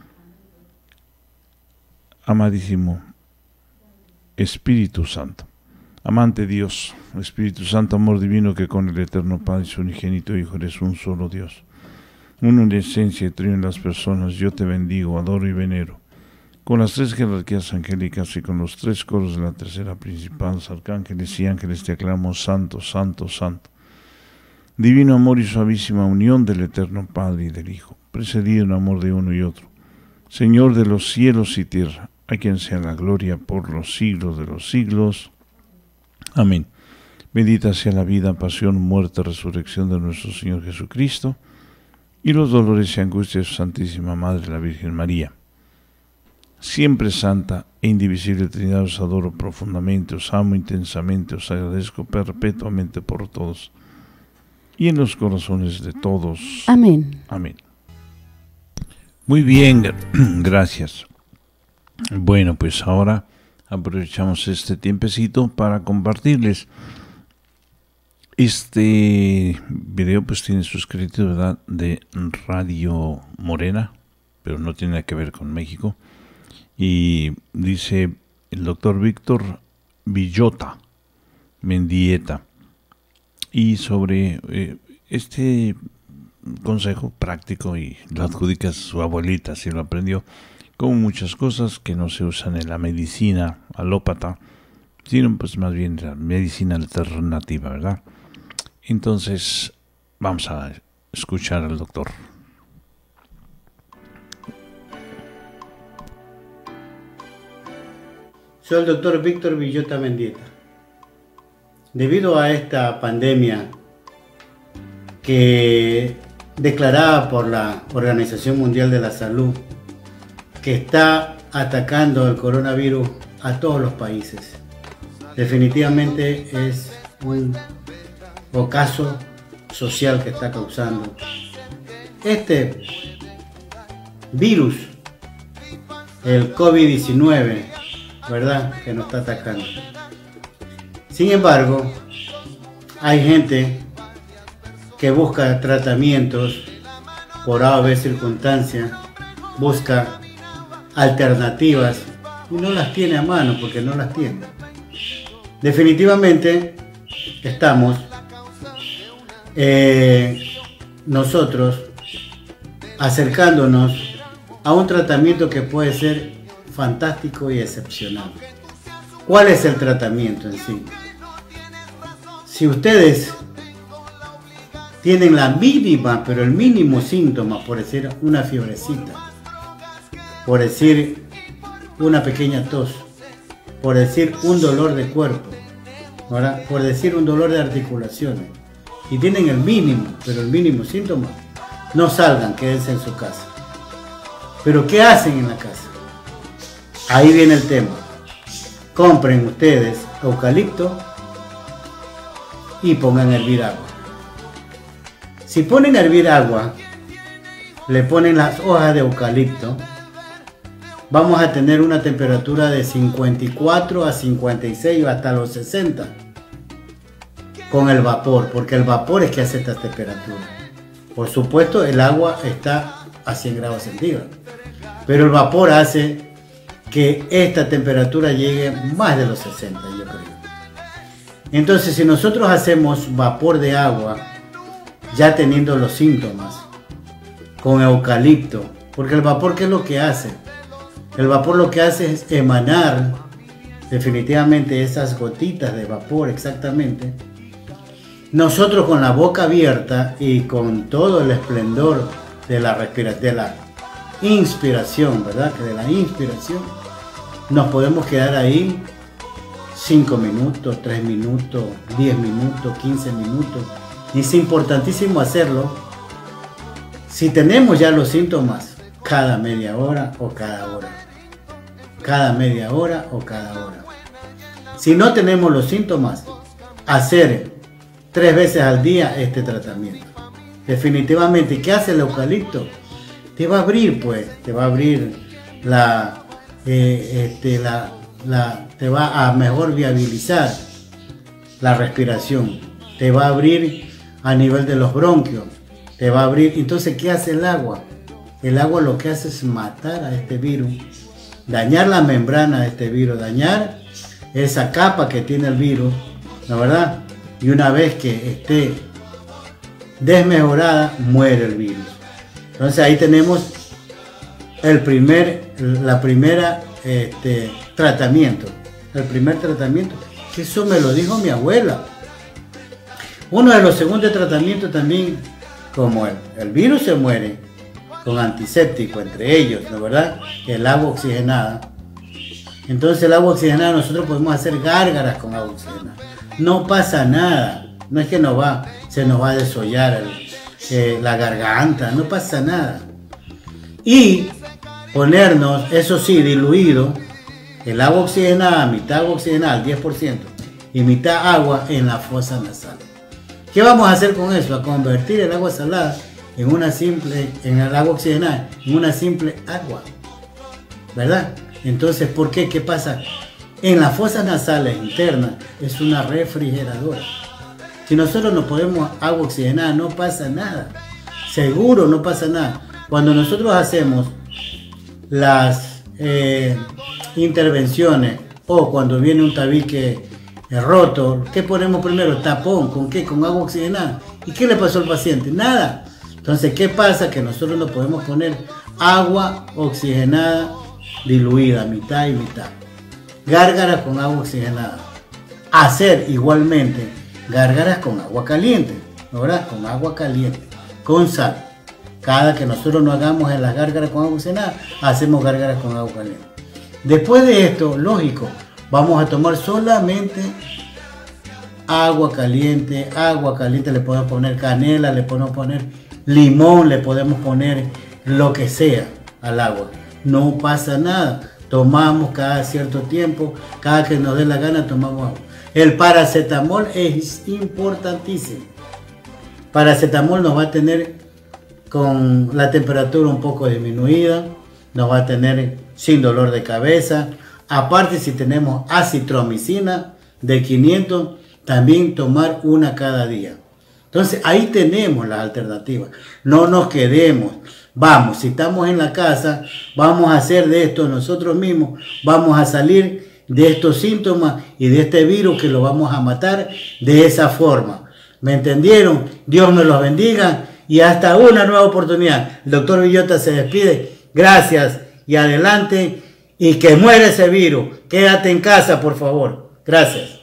Amadísimo Espíritu Santo, amante Dios, Espíritu Santo, amor divino, que con el eterno Padre y su unigénito Hijo eres un solo Dios, uno en esencia y trío en las personas, yo te bendigo, adoro y venero, con las 3 jerarquías angélicas y con los 3 coros de la tercera principal, arcángeles y ángeles te aclamo, santo, santo, santo. Divino amor y suavísima unión del eterno Padre y del Hijo, precedido en amor de uno y otro, Señor de los cielos y tierra, a quien sea la gloria por los siglos de los siglos. Amén. Bendita sea la vida, pasión, muerte, resurrección de nuestro Señor Jesucristo, y los dolores y angustias de su Santísima Madre, la Virgen María. Siempre santa e indivisible Trinidad, os adoro profundamente, os amo intensamente, os agradezco perpetuamente por todos y en los corazones de todos. Amén. Amén. Muy bien, gracias. Bueno, pues ahora aprovechamos este tiempecito para compartirles. Este video pues tiene sus créditos, ¿verdad?, de Radio Morena, pero no tiene nada que ver con México. Y dice el doctor Víctor Villota Mendieta. Y sobre este consejo práctico, y lo adjudica a su abuelita, si lo aprendió, como muchas cosas que no se usan en la medicina alópata, sino pues más bien la medicina alternativa, ¿verdad? Entonces vamos a escuchar al doctor. Soy el doctor Víctor Villota Mendieta. Debido a esta pandemia que declarada por la Organización Mundial de la Salud, que está atacando el coronavirus a todos los países, definitivamente es un ocaso social que está causando este virus, el COVID-19, ¿verdad?, que nos está atacando. Sin embargo, hay gente que busca tratamientos por A o B circunstancias, busca alternativas y no las tiene a mano porque no las tiene. Definitivamente estamos nosotros acercándonos a un tratamiento que puede ser fantástico y excepcional. ¿Cuál es el tratamiento en sí? Si ustedes tienen la mínima, pero el mínimo síntoma, por decir una fiebrecita, por decir una pequeña tos, por decir un dolor de cuerpo, ¿verdad?, por decir un dolor de articulaciones, y tienen el mínimo, pero el mínimo síntoma, no salgan, quédense en su casa. Pero ¿qué hacen en la casa? Ahí viene el tema. Compren ustedes eucalipto y pongan a hervir agua. Si ponen a hervir agua, le ponen las hojas de eucalipto, vamos a tener una temperatura de 54 a 56 o hasta los 60 con el vapor, porque el vapor es que hace esta temperatura. Por supuesto, el agua está a 100 grados centígrados, pero el vapor hace que esta temperatura llegue más de los 60, yo creo. Entonces, si nosotros hacemos vapor de agua, ya teniendo los síntomas, con eucalipto, porque el vapor, ¿qué es lo que hace? El vapor lo que hace es emanar definitivamente esas gotitas de vapor, exactamente. Nosotros con la boca abierta y con todo el esplendor de la inspiración, ¿verdad?, que de la inspiración, nos podemos quedar ahí 5 minutos, 3 minutos, 10 minutos, 15 minutos. Y es importantísimo hacerlo si tenemos ya los síntomas, cada media hora o cada hora. Cada media hora o cada hora. Si no tenemos los síntomas, hacer 3 veces al día este tratamiento. Definitivamente, ¿qué hace el eucalipto? Te va a abrir, pues, te va a abrir te va a mejor viabilizar la respiración, te va a abrir a nivel de los bronquios, te va a abrir. Entonces, ¿qué hace el agua? El agua lo que hace es matar a este virus, dañar la membrana de este virus, dañar esa capa que tiene el virus, ¿la verdad? Y una vez que esté desmejorada, muere el virus. Entonces ahí tenemos el primer tratamiento, que eso me lo dijo mi abuela. Uno de los segundos tratamientos también, como el virus se muere con antiséptico, entre ellos, ¿no, verdad?, el agua oxigenada. Entonces el agua oxigenada, nosotros podemos hacer gárgaras con agua oxigenada. No pasa nada, no es que se nos va a desollar la garganta, no pasa nada. Y ponernos, eso sí, diluido, el agua oxigenada, mitad agua oxigenada, al 10%, y mitad agua en la fosa nasal. ¿Qué vamos a hacer con eso? A convertir el agua salada en el agua oxigenada en una simple agua, ¿verdad? Entonces, ¿por qué? ¿Qué pasa? En las fosas nasales internas es una refrigeradora. Si nosotros no ponemos agua oxigenada, no pasa nada. Seguro no pasa nada. Cuando nosotros hacemos las intervenciones o cuando viene un tabique roto, ¿qué ponemos primero? Tapón, ¿con qué? Con agua oxigenada. ¿Y qué le pasó al paciente? Nada. Entonces, ¿qué pasa? Que nosotros no podemos poner agua oxigenada diluida, mitad y mitad. Gárgaras con agua oxigenada. Hacer igualmente gárgaras con agua caliente, ¿verdad? Con agua caliente, con sal. Cada que nosotros no hagamos en las gárgaras con agua oxigenada, hacemos gárgaras con agua caliente. Después de esto, lógico, vamos a tomar solamente agua caliente, le podemos poner canela, le podemos poner limón, le podemos poner lo que sea al agua. No pasa nada, tomamos cada cierto tiempo, cada que nos dé la gana tomamos agua. El paracetamol es importantísimo. Paracetamol nos va a tener con la temperatura un poco disminuida, nos va a tener sin dolor de cabeza. Aparte, si tenemos acitromicina de 500, también tomar una cada día. Entonces ahí tenemos las alternativas. No nos quedemos. Vamos, si estamos en la casa, vamos a hacer de esto nosotros mismos, vamos a salir de estos síntomas y de este virus que lo vamos a matar de esa forma. ¿Me entendieron? Dios me los bendiga y hasta una nueva oportunidad. El doctor Villota se despide. Gracias y adelante y que muera ese virus. Quédate en casa, por favor. Gracias.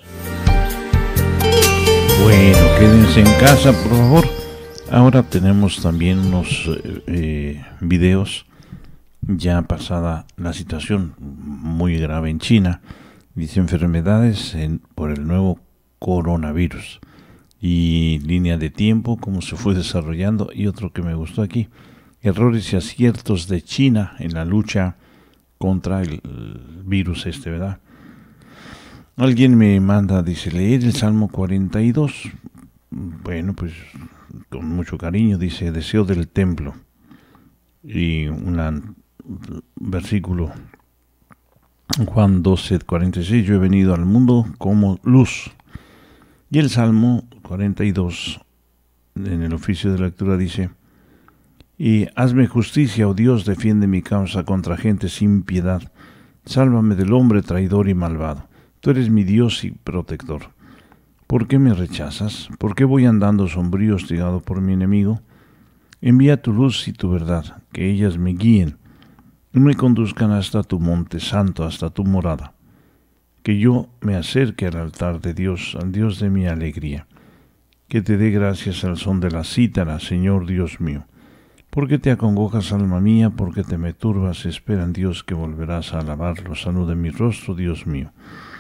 Bueno, quédense en casa, por favor. Ahora tenemos también unos videos, ya pasada la situación muy grave en China. Dice enfermedades por el nuevo coronavirus. Y línea de tiempo, cómo se fue desarrollando. Y otro que me gustó aquí, errores y aciertos de China en la lucha contra el virus ¿verdad? Alguien me manda, dice, leer el Salmo 42. Bueno, pues con mucho cariño, dice, deseo del templo. Y un versículo, Juan 12:46, yo he venido al mundo como luz. Y el Salmo 42, en el oficio de lectura, dice, y hazme justicia, oh Dios, defiende mi causa contra gente sin piedad. Sálvame del hombre traidor y malvado. Tú eres mi Dios y protector. ¿Por qué me rechazas? ¿Por qué voy andando sombrío, hostigado por mi enemigo? Envía tu luz y tu verdad, que ellas me guíen y me conduzcan hasta tu monte santo, hasta tu morada. Que yo me acerque al altar de Dios, al Dios de mi alegría. Que te dé gracias al son de la cítara, Señor Dios mío. ¿Por qué te acongojas, alma mía? ¿Por qué te me turbas? Espera en Dios que volverás a alabarlo. Salud de mi rostro, Dios mío.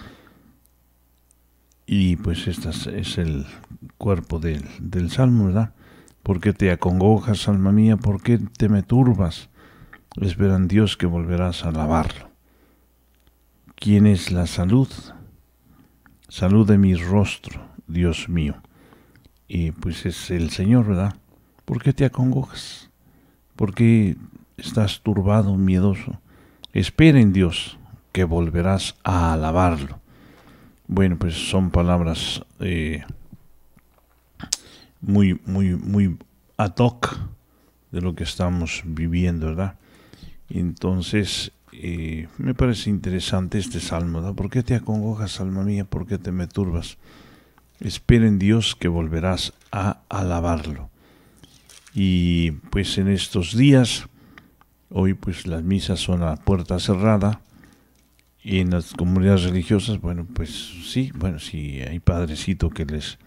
Y pues este es el cuerpo del Salmo, ¿verdad? ¿Por qué te acongojas, alma mía? ¿Por qué te me turbas? Espera en Dios que volverás a alabarlo. ¿Quién es la salud? Salud de mi rostro, Dios mío. Y pues es el Señor, ¿verdad? ¿Por qué te acongojas? ¿Por qué estás turbado, miedoso? Espera en Dios que volverás a alabarlo. Bueno, pues son palabras muy ad hoc de lo que estamos viviendo, ¿verdad? Entonces, me parece interesante este salmo, ¿verdad? ¿Por qué te acongojas, alma mía? ¿Por qué te me turbas? Espera en Dios que volverás a alabarlo. Y pues en estos días, hoy pues las misas son a puerta cerrada. Y en las comunidades religiosas, bueno, pues sí, hay padrecito que les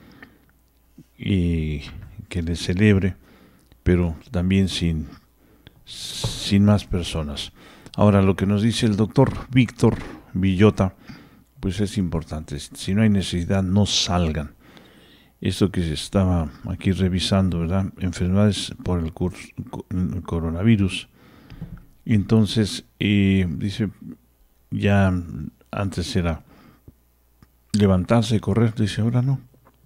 celebre, pero también sin más personas. Ahora, lo que nos dice el doctor Víctor Villota, pues es importante. Si no hay necesidad, no salgan. Esto que se estaba aquí revisando, ¿verdad? Enfermedades por el coronavirus. Entonces, dice, ya antes era levantarse y correr, dice, ahora no.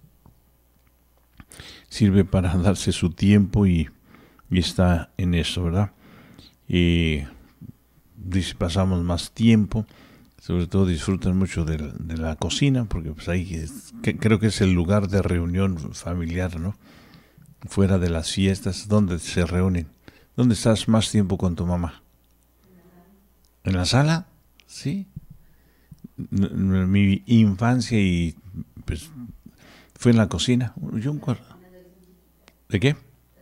Sirve para darse su tiempo y está en eso, ¿verdad? Y dice, pasamos más tiempo, sobre todo disfrutan mucho de la cocina, porque pues ahí creo que es el lugar de reunión familiar, ¿no? Fuera de las fiestas, donde se reúnen. ¿Dónde estás más tiempo con tu mamá? ¿En la sala? Sí. Mi infancia y pues fue en la cocina. Yo un cuarto. ¿De qué?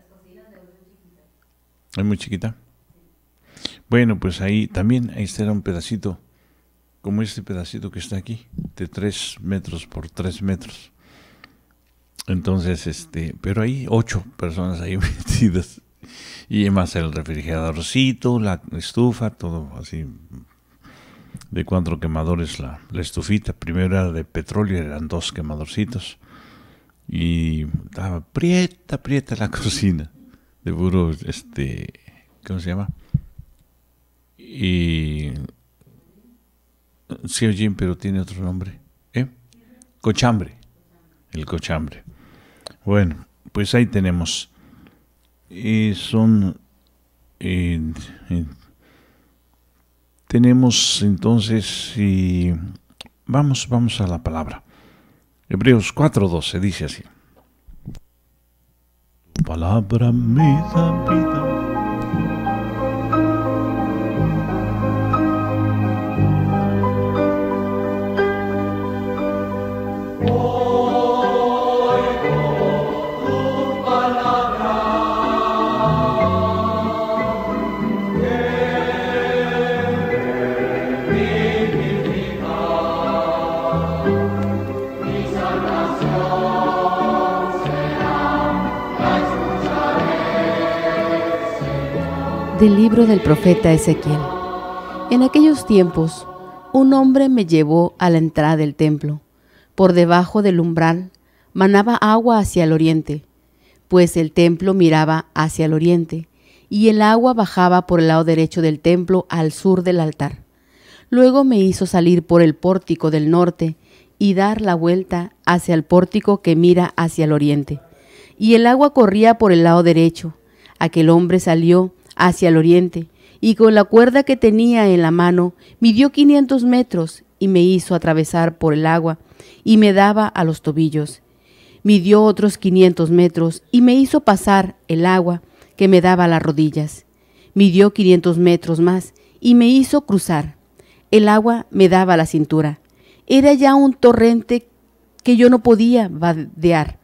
Es muy chiquita. Bueno, pues ahí también, ahí está un pedacito, como este pedacito que está aquí, de 3 metros por 3 metros. Entonces, pero hay 8 personas ahí metidas. Y además el refrigeradorcito, la estufa, todo así, de 4 quemadores la estufita. Primero era de petróleo, eran 2 quemadorcitos. Y estaba prieta la cocina, de puro, ¿cómo se llama? Y sí, oye, pero tiene otro nombre, cochambre, el cochambre. Bueno, pues ahí tenemos, tenemos entonces, y vamos a la palabra. Hebreos 4:12 dice así: tu palabra me da vida. Del libro del profeta Ezequiel. En aquellos tiempos, un hombre me llevó a la entrada del templo. Por debajo del umbral manaba agua hacia el oriente, pues el templo miraba hacia el oriente, y el agua bajaba por el lado derecho del templo al sur del altar. Luego me hizo salir por el pórtico del norte y dar la vuelta hacia el pórtico que mira hacia el oriente. Y el agua corría por el lado derecho. Aquel hombre salió hacia el oriente, y con la cuerda que tenía en la mano midió 500 metros y me hizo atravesar por el agua y me daba a los tobillos. Midió otros 500 metros y me hizo pasar el agua que me daba a las rodillas. Midió 500 metros más y me hizo cruzar. El agua me daba a la cintura. Era ya un torrente que yo no podía vadear,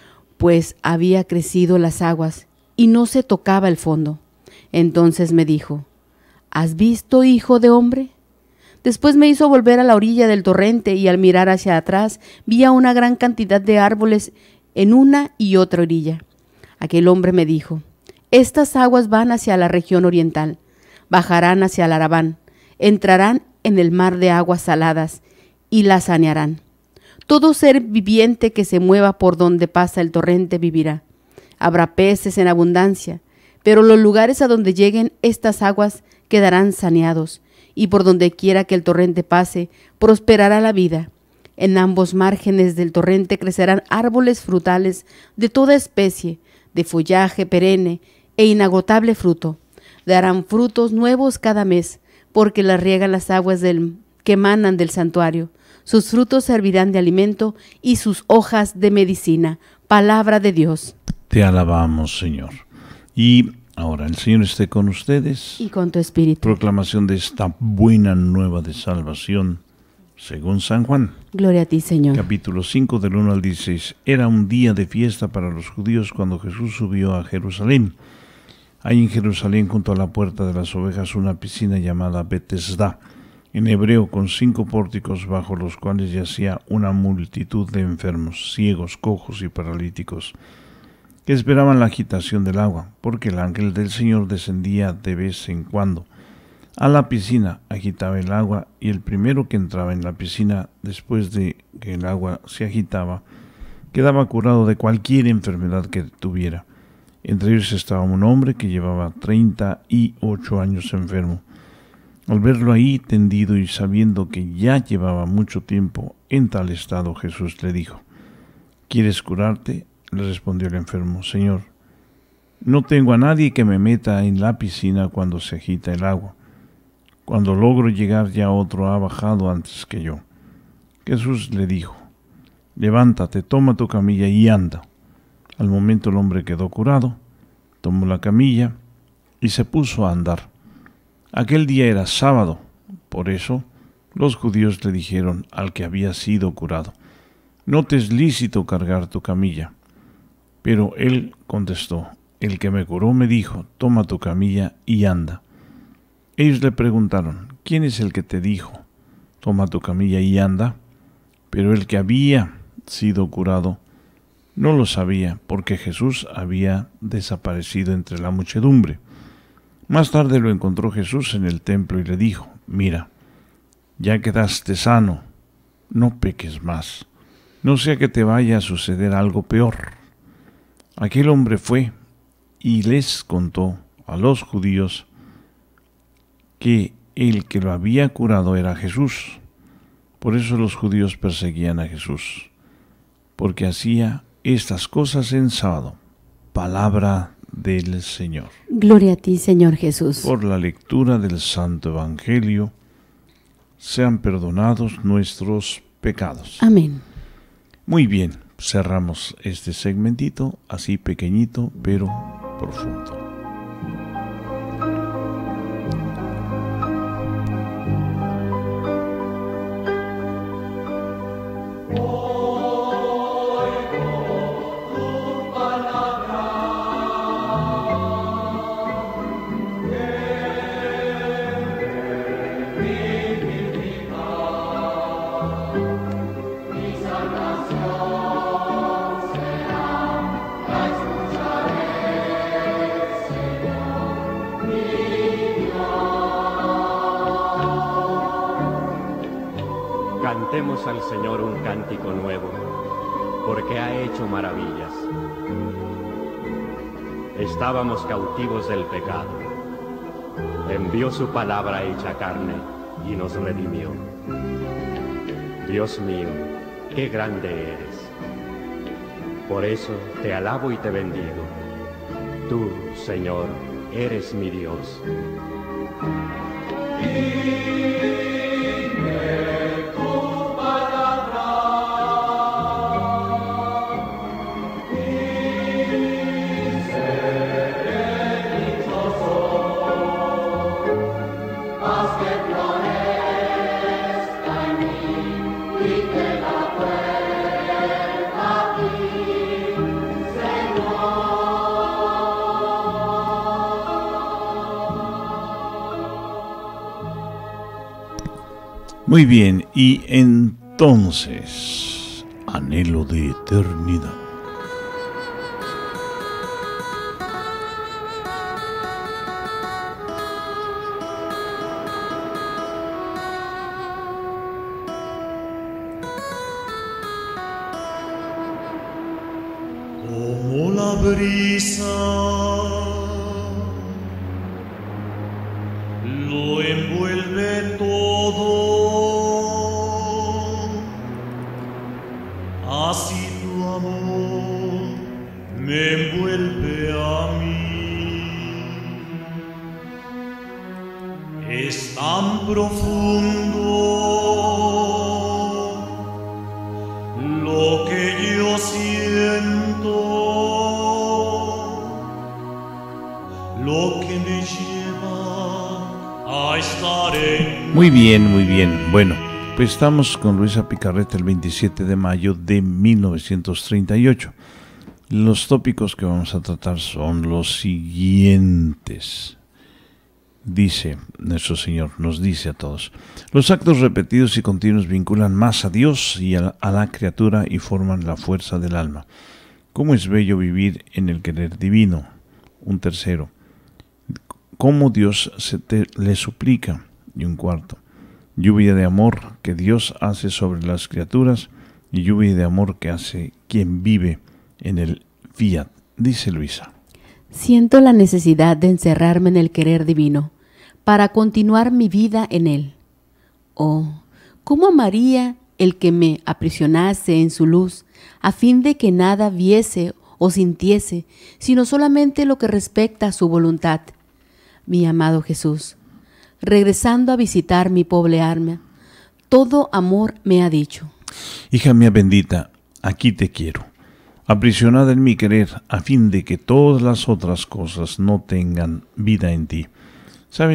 pues había crecido las aguas y no se tocaba el fondo. Entonces me dijo: ¿has visto, hijo de hombre? Después me hizo volver a la orilla del torrente y al mirar hacia atrás vi a una gran cantidad de árboles en una y otra orilla. Aquel hombre me dijo: estas aguas van hacia la región oriental, bajarán hacia el Arabán, entrarán en el mar de aguas saladas y la sanearán. Todo ser viviente que se mueva por donde pasa el torrente vivirá. Habrá peces en abundancia, pero los lugares a donde lleguen estas aguas quedarán saneados, y por donde quiera que el torrente pase, prosperará la vida. En ambos márgenes del torrente crecerán árboles frutales de toda especie, de follaje perenne e inagotable fruto. Darán frutos nuevos cada mes, porque las riegan las aguas que emanan del santuario. Sus frutos servirán de alimento y sus hojas de medicina. Palabra de Dios. Te alabamos, Señor. Y ahora el Señor esté con ustedes. Y con tu espíritu. Proclamación de esta buena nueva de salvación según San Juan. Gloria a ti, Señor. Capítulo 5 del 1 al 16. Era un día de fiesta para los judíos cuando Jesús subió a Jerusalén. Hay en Jerusalén, junto a la puerta de las ovejas, una piscina llamada Betesda, en hebreo, con 5 pórticos bajo los cuales yacía una multitud de enfermos, ciegos, cojos y paralíticos, que esperaban la agitación del agua, porque el ángel del Señor descendía de vez en cuando a la piscina, agitaba el agua, y el primero que entraba en la piscina, después de que el agua se agitaba, quedaba curado de cualquier enfermedad que tuviera. Entre ellos estaba un hombre que llevaba 38 años enfermo. Al verlo ahí tendido y sabiendo que ya llevaba mucho tiempo en tal estado, Jesús le dijo: ¿quieres curarte? Le respondió el enfermo: Señor, no tengo a nadie que me meta en la piscina cuando se agita el agua. Cuando logro llegar, ya otro ha bajado antes que yo. Jesús le dijo: levántate, toma tu camilla y anda. Al momento el hombre quedó curado, tomó la camilla y se puso a andar. Aquel día era sábado, Por eso los judíos le dijeron al que había sido curado: no te es lícito cargar tu camilla. Pero él contestó: el que me curó me dijo: toma tu camilla y anda. Ellos le preguntaron: ¿quién es el que te dijo: toma tu camilla y anda? Pero el que había sido curado no lo sabía, porque Jesús había desaparecido entre la muchedumbre. Más tarde lo encontró Jesús en el templo y le dijo: mira, ya quedaste sano, no peques más, no sea que te vaya a suceder algo peor. Aquel hombre fue y les contó a los judíos que el que lo había curado era Jesús. Por eso los judíos perseguían a Jesús, porque hacía estas cosas en sábado. Palabra del Señor. Gloria a ti, Señor Jesús. Por la lectura del Santo Evangelio, sean perdonados nuestros pecados. Amén. Muy bien, cerramos este segmentito, así pequeñito, pero profundo. Cantemos al Señor un cántico nuevo, porque ha hecho maravillas. Estábamos cautivos del pecado. Envió su palabra hecha carne y nos redimió. Dios mío, qué grande eres. Por eso te alabo y te bendigo. Tú, Señor, eres mi Dios. Muy bien, y entonces, anhelo de eternidad. Como la brisa lo envuelve todo, así tu amor me envuelve a mí. Es tan profundo lo que yo siento, lo que me lleva a estar en... Muy bien, muy bien. Bueno, pues estamos con Luisa Picarreta el 27 de mayo de 1938. Los tópicos que vamos a tratar son los siguientes. Dice nuestro Señor, nos dice a todos: los actos repetidos y continuos vinculan más a Dios y a la criatura y forman la fuerza del alma. ¿Cómo es bello vivir en el querer divino? Un tercero: ¿cómo Dios le suplica? Y un cuarto: lluvia de amor que Dios hace sobre las criaturas y lluvia de amor que hace quien vive en el fiat. Dice Luisa: siento la necesidad de encerrarme en el querer divino para continuar mi vida en él. Oh, ¿cómo amaría el que me aprisionase en su luz, a fin de que nada viese o sintiese, sino solamente lo que respecta a su voluntad? Mi amado Jesús, regresando a visitar mi pobre alma, todo amor me ha dicho: hija mía bendita, aquí te quiero, aprisionada en mi querer, a fin de que todas las otras cosas no tengan vida en ti. ¿Sabes?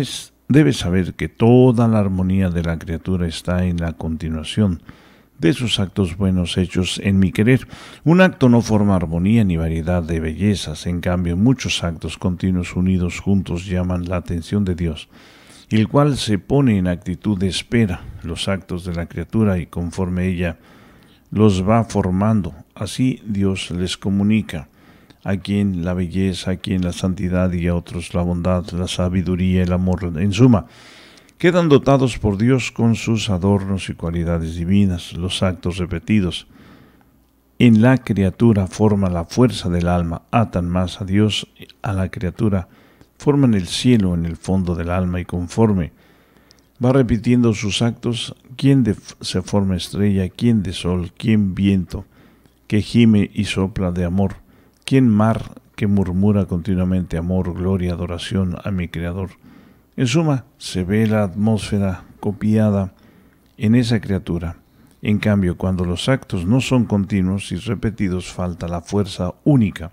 debes saber que toda la armonía de la criatura está en la continuación de sus actos buenos hechos en mi querer. Un acto no forma armonía ni variedad de bellezas, en cambio muchos actos continuos unidos juntos llaman la atención de Dios, el cual se pone en actitud de espera los actos de la criatura y conforme ella los va formando, así Dios les comunica a quien la belleza, a quien la santidad y a otros la bondad, la sabiduría, el amor. En suma, quedan dotados por Dios con sus adornos y cualidades divinas. Los actos repetidos en la criatura forman la fuerza del alma, atan más a Dios, a la criatura, forman el cielo en el fondo del alma y conforme va repitiendo sus actos, quién se forma estrella, quién de sol, quién viento, que gime y sopla de amor, quién mar que murmura continuamente amor, gloria, adoración a mi Creador. En suma, se ve la atmósfera copiada en esa criatura. En cambio, cuando los actos no son continuos y repetidos, falta la fuerza única,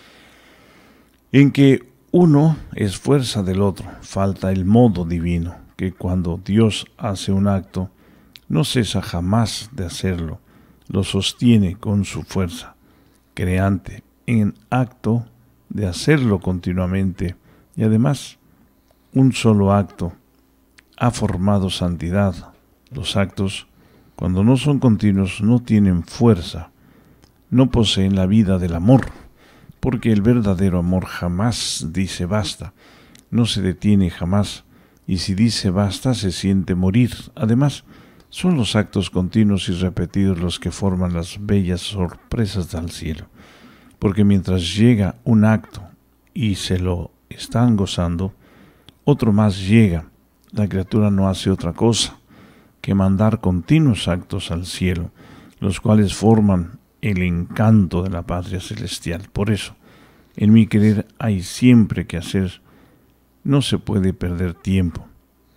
en que uno es fuerza del otro, falta el modo divino, que cuando Dios hace un acto, no cesa jamás de hacerlo, lo sostiene con su fuerza creante, en acto de hacerlo continuamente, y además, un solo acto ha formado santidad. Los actos, cuando no son continuos, no tienen fuerza, no poseen la vida del amor, porque el verdadero amor jamás dice basta, no se detiene jamás, y si dice basta se siente morir. Además, son los actos continuos y repetidos los que forman las bellas sorpresas del cielo, porque mientras llega un acto y se lo están gozando, otro más llega. La criatura no hace otra cosa que mandar continuos actos al cielo, los cuales forman el encanto de la patria celestial. Por eso, en mi querer hay siempre que hacer, no se puede perder tiempo.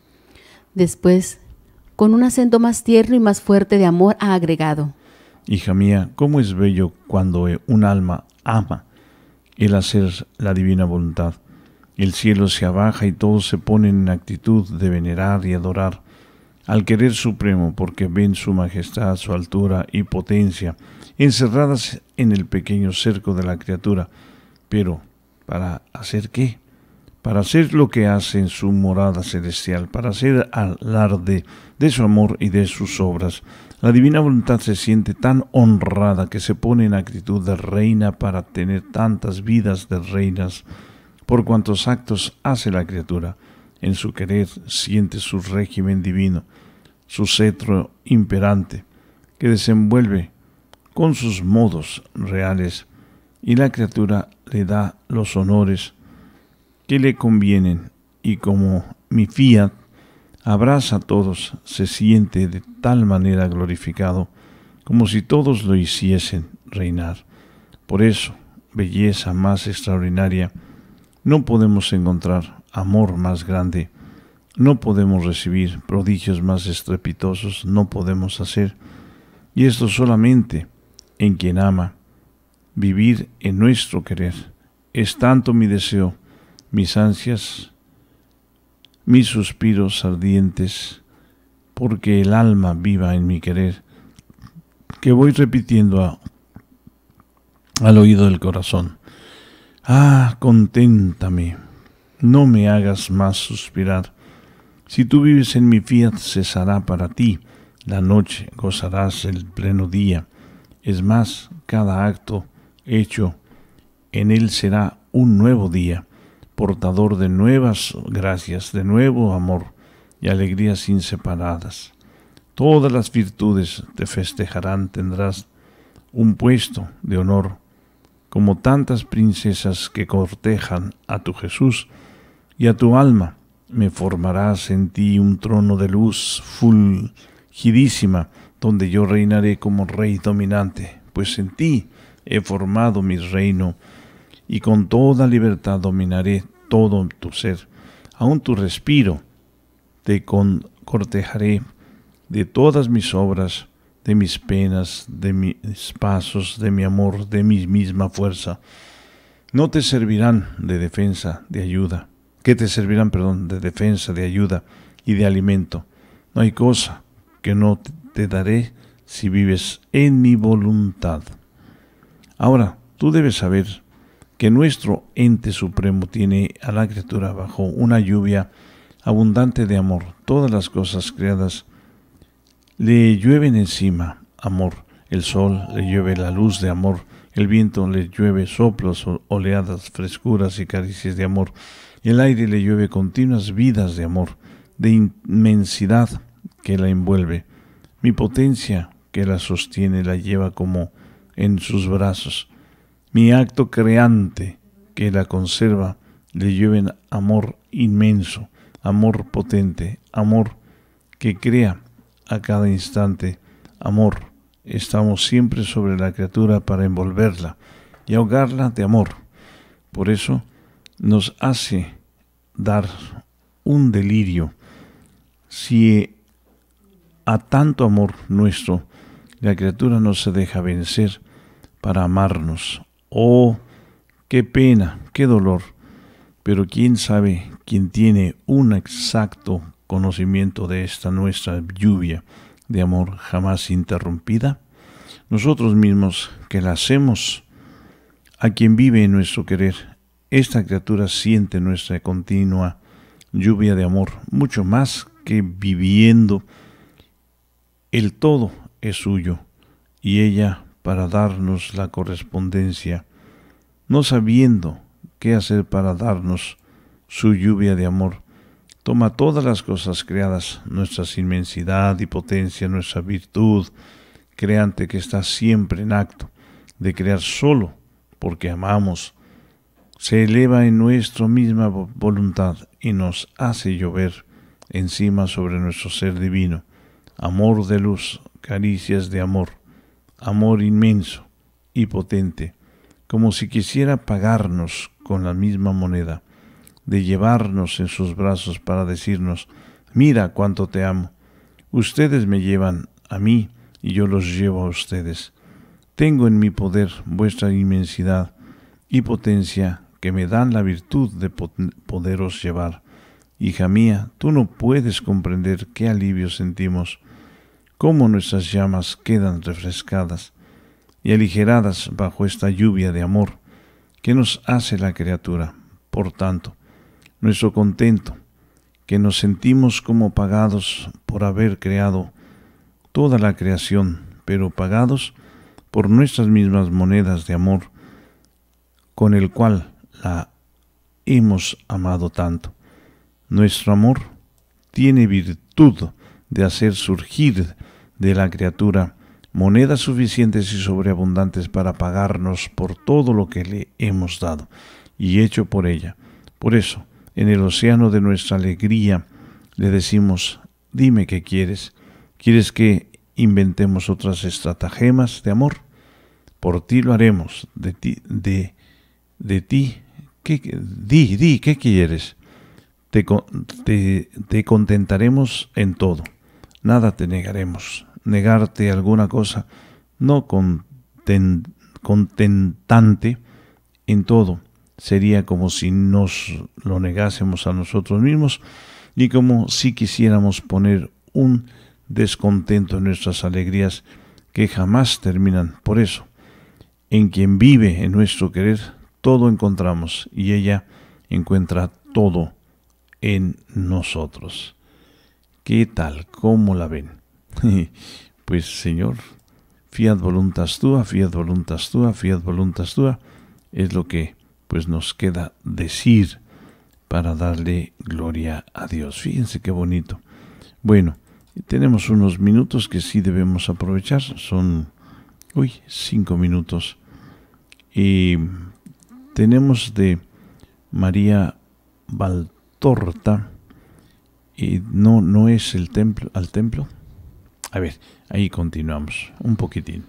Después, con un acento más tierno y más fuerte de amor, ha agregado: hija mía, cómo es bello cuando un alma ama el hacer la divina voluntad. El cielo se abaja y todos se ponen en actitud de venerar y adorar al querer supremo, porque ven su majestad, su altura y potencia encerradas en el pequeño cerco de la criatura. Pero, ¿para hacer qué? Para hacer lo que hace en su morada celestial, para hacer alarde de su amor y de sus obras. La divina voluntad se siente tan honrada que se pone en actitud de reina para tener tantas vidas de reinas. Por cuantos actos hace la criatura, en su querer siente su régimen divino, su cetro imperante, que desenvuelve con sus modos reales, y la criatura le da los honores que le convienen, y como mi fiat abraza a todos, se siente de tal manera glorificado, como si todos lo hiciesen reinar. Por eso, belleza más extraordinaria, no podemos encontrar amor más grande, no podemos recibir prodigios más estrepitosos, no podemos hacer, y esto solamente en quien ama, vivir en nuestro querer. Es tanto mi deseo, mis ansias, mis suspiros ardientes, porque el alma viva en mi querer, que voy repitiendo al oído del corazón. Ah, conténtame, no me hagas más suspirar. Si tú vives en mi fiat, cesará para ti la noche, gozarás el pleno día. Es más, cada acto hecho en él será un nuevo día, portador de nuevas gracias, de nuevo amor y alegrías inseparadas. Todas las virtudes te festejarán, tendrás un puesto de honor, como tantas princesas que cortejan a tu Jesús, y a tu alma me formarás en ti un trono de luz fulgidísima, donde yo reinaré como rey dominante, pues en ti he formado mi reino, y con toda libertad dominaré todo tu ser. Aún tu respiro te cortejaré de todas mis obras, de mis penas, de mis pasos, de mi amor, de mi misma fuerza. No te servirán de defensa, de ayuda, que te servirán, de defensa, de ayuda y de alimento. No hay cosa que no te daré si vives en mi voluntad. Ahora, tú debes saber que nuestro ente supremo tiene a la criatura bajo una lluvia abundante de amor. Todas las cosas creadas le llueven encima amor. El sol le llueve la luz de amor. El viento le llueve soplos, oleadas, frescuras y caricias de amor. El aire le llueve continuas vidas de amor, de inmensidad que la envuelve. Mi potencia que la sostiene la lleva como en sus brazos. Mi acto creante que la conserva le llueve amor inmenso, amor potente, amor que crea a cada instante, amor. Estamos siempre sobre la criatura para envolverla y ahogarla de amor. Por eso nos hace dar un delirio si a tanto amor nuestro la criatura no se deja vencer para amarnos. Oh, qué pena, qué dolor. Pero quién sabe, quién tiene un exacto conocimiento de esta nuestra lluvia de amor jamás interrumpida. Nosotros mismos que la hacemos a quien vive en nuestro querer. Esta criatura siente nuestra continua lluvia de amor, mucho más que viviendo. El todo es suyo, y ella, para darnos la correspondencia, no sabiendo qué hacer para darnos su lluvia de amor, toma todas las cosas creadas, nuestra inmensidad y potencia, nuestra virtud creante que está siempre en acto de crear solo porque amamos, se eleva en nuestra misma voluntad y nos hace llover encima sobre nuestro ser divino, amor de luz, caricias de amor, amor inmenso y potente, como si quisiera pagarnos con la misma moneda, de llevarnos en sus brazos para decirnos, mira cuánto te amo, ustedes me llevan a mí y yo los llevo a ustedes. Tengo en mi poder vuestra inmensidad y potencia que me dan la virtud de poderos llevar. Hija mía, tú no puedes comprender qué alivio sentimos, cómo nuestras llamas quedan refrescadas y aligeradas bajo esta lluvia de amor que nos hace la criatura. Por tanto, nuestro contento, que nos sentimos como pagados por haber creado toda la creación, pero pagados por nuestras mismas monedas de amor, con el cual la hemos amado tanto. Nuestro amor tiene virtud de hacer surgir de la criatura monedas suficientes y sobreabundantes para pagarnos por todo lo que le hemos dado y hecho por ella. Por eso, en el océano de nuestra alegría, le decimos, dime qué quieres. ¿Quieres que inventemos otras estratagemas de amor? Por ti lo haremos. De ti, ¿qué quieres? Te contentaremos en todo. Nada te negaremos. Negarte alguna cosa no contentante en todo sería como si nos lo negásemos a nosotros mismos y como si quisiéramos poner un descontento en nuestras alegrías que jamás terminan. Por eso, en quien vive en nuestro querer, todo encontramos y ella encuentra todo en nosotros. ¿Qué tal? ¿Cómo la ven? Pues Señor, fiat voluntas tua, fiat voluntas tua, fiat voluntas tua, es lo que pues nos queda decir para darle gloria a Dios. Fíjense qué bonito. Bueno, tenemos unos minutos que sí debemos aprovechar, son 5 minutos. Y tenemos de María Valtorta, y no es el templo, al templo. A ver, ahí continuamos un poquitín.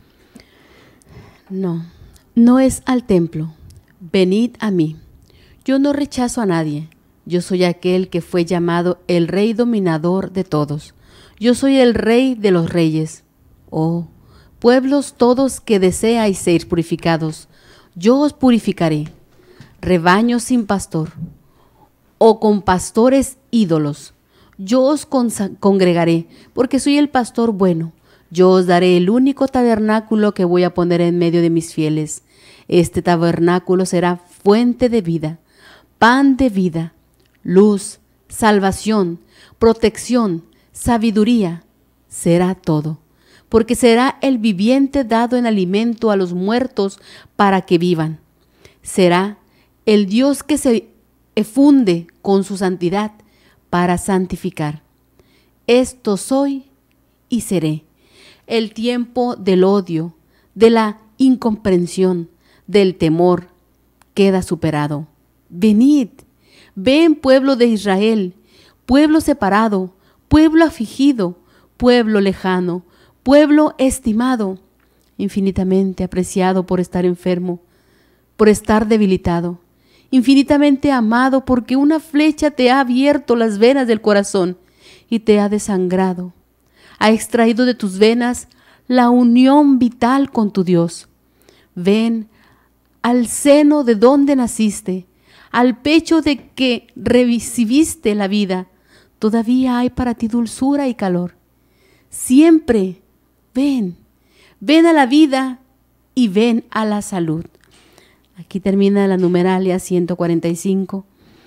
No es al templo. Venid a mí. Yo no rechazo a nadie. Yo soy aquel que fue llamado el Rey dominador de todos. Yo soy el Rey de los reyes. Oh, pueblos todos que deseáis ser purificados, yo os purificaré. Rebaño sin pastor, o con pastores ídolos. Yo os congregaré, porque soy el pastor bueno. Yo os daré el único tabernáculo que voy a poner en medio de mis fieles. Este tabernáculo será fuente de vida, pan de vida, luz, salvación, protección, sabiduría. Será todo, porque será el viviente dado en alimento a los muertos para que vivan. Será el Dios que se funde con su santidad para santificar. Esto soy y seré. El tiempo del odio, de la incomprensión, del temor, queda superado. Venid, ven pueblo de Israel, pueblo separado, pueblo afligido, pueblo lejano, pueblo estimado, infinitamente apreciado por estar enfermo, por estar debilitado, infinitamente amado porque una flecha te ha abierto las venas del corazón y te ha desangrado. Ha extraído de tus venas la unión vital con tu Dios. Ven al seno de donde naciste, al pecho de que recibiste la vida. Todavía hay para ti dulzura y calor. Siempre ven a la vida y ven a la salud. Aquí termina la numeralia 145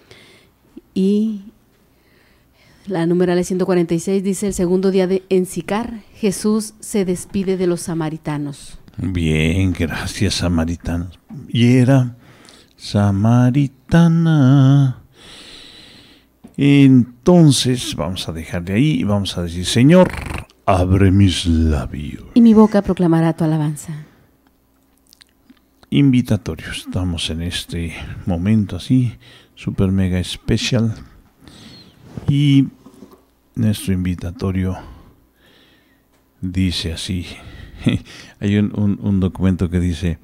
y la numeralia 146 dice: el segundo día en Sicar, Jesús se despide de los samaritanos. Bien, gracias, samaritanos. Y era samaritana. Entonces vamos a dejarle ahí y vamos a decir: Señor, abre mis labios. Y mi boca proclamará tu alabanza. Invitatorio. Estamos en este momento así, super mega especial. Y nuestro invitatorio dice así. Hay un documento que dice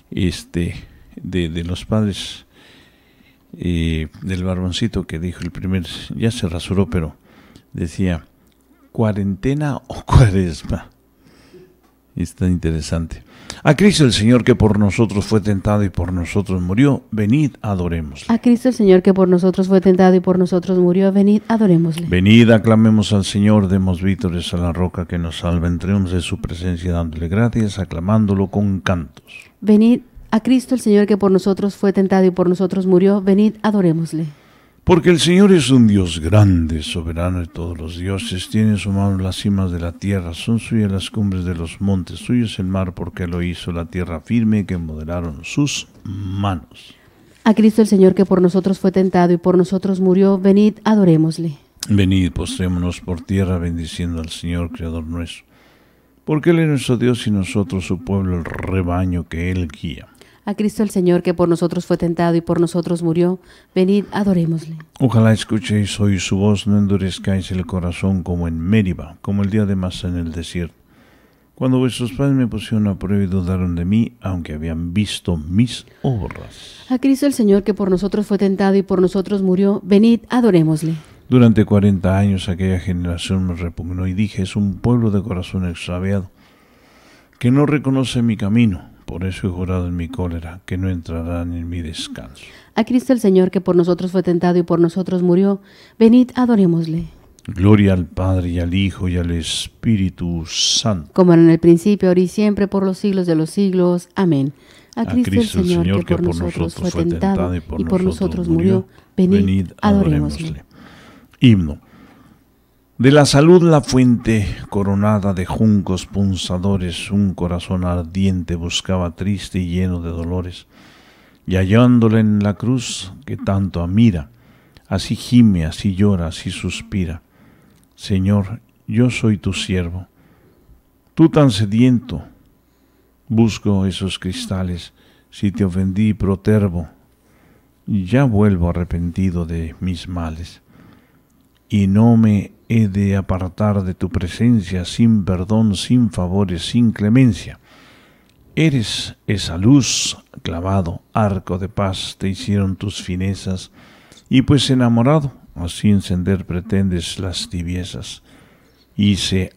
de los padres del Barboncito, que dijo el primer, ya se rasuró, pero decía cuarentena o cuaresma. Está interesante. A Cristo el Señor, que por nosotros fue tentado y por nosotros murió, venid, adorémosle. A Cristo el Señor, que por nosotros fue tentado y por nosotros murió, venid, adorémosle. Venid, aclamemos al Señor, demos vítores a la roca que nos salva, entremos de su presencia dándole gracias, aclamándolo con cantos. Venid, a Cristo el Señor, que por nosotros fue tentado y por nosotros murió, venid, adorémosle. Porque el Señor es un Dios grande, soberano de todos los dioses, tiene en su mano las cimas de la tierra, son suyas las cumbres de los montes, suyo es el mar porque lo hizo, la tierra firme que modelaron sus manos. A Cristo el Señor, que por nosotros fue tentado y por nosotros murió, venid, adorémosle. Venid, postrémonos por tierra, bendiciendo al Señor, Creador nuestro, porque Él es nuestro Dios y nosotros su pueblo, el rebaño que Él guía. A Cristo el Señor, que por nosotros fue tentado y por nosotros murió, venid, adorémosle. Ojalá escuchéis hoy su voz, no endurezcáis el corazón como en Meriba, como el día de Masa en el desierto, cuando vuestros padres me pusieron a prueba y dudaron de mí, aunque habían visto mis obras. A Cristo el Señor, que por nosotros fue tentado y por nosotros murió, venid, adorémosle. Durante 40 años aquella generación me repugnó y dije: es un pueblo de corazón extraviado, que no reconoce mi camino. Por eso he jurado en mi cólera que no entrarán en mi descanso. A Cristo el Señor, que por nosotros fue tentado y por nosotros murió, venid, adorémosle. Gloria al Padre y al Hijo y al Espíritu Santo. Como era en el principio, ahora y siempre, por los siglos de los siglos. Amén. A Cristo el Señor, que por nosotros fue tentado y por nosotros murió, venid, adorémosle. Himno. De la salud la fuente, coronada de juncos punzadores, un corazón ardiente buscaba triste y lleno de dolores, y hallándole en la cruz que tanto admira, así gime, así llora, así suspira. Señor, yo soy tu siervo, tú tan sediento, busco esos cristales, si te ofendí protervo, ya vuelvo arrepentido de mis males, y no me he de apartar de tu presencia, sin perdón, sin favores, sin clemencia. Eres esa luz, clavado, arco de paz, te hicieron tus finezas, y pues enamorado, así encender pretendes las tibiezas, y se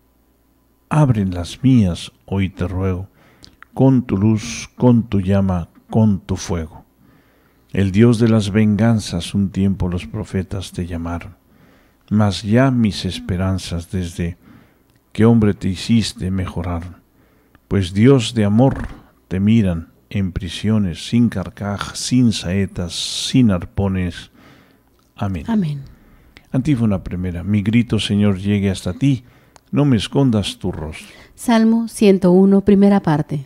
abren las mías, hoy te ruego, con tu luz, con tu llama, con tu fuego. el Dios de las venganzas, un tiempo los profetas te llamaron. Mas ya mis esperanzas desde que hombre te hiciste mejoraron. Pues Dios de amor te miran en prisiones, sin carcaj, sin saetas, sin arpones. Amén. Amén. Antífona primera. Mi grito, Señor, llegue hasta ti, no me escondas tu rostro. Salmo 101, primera parte.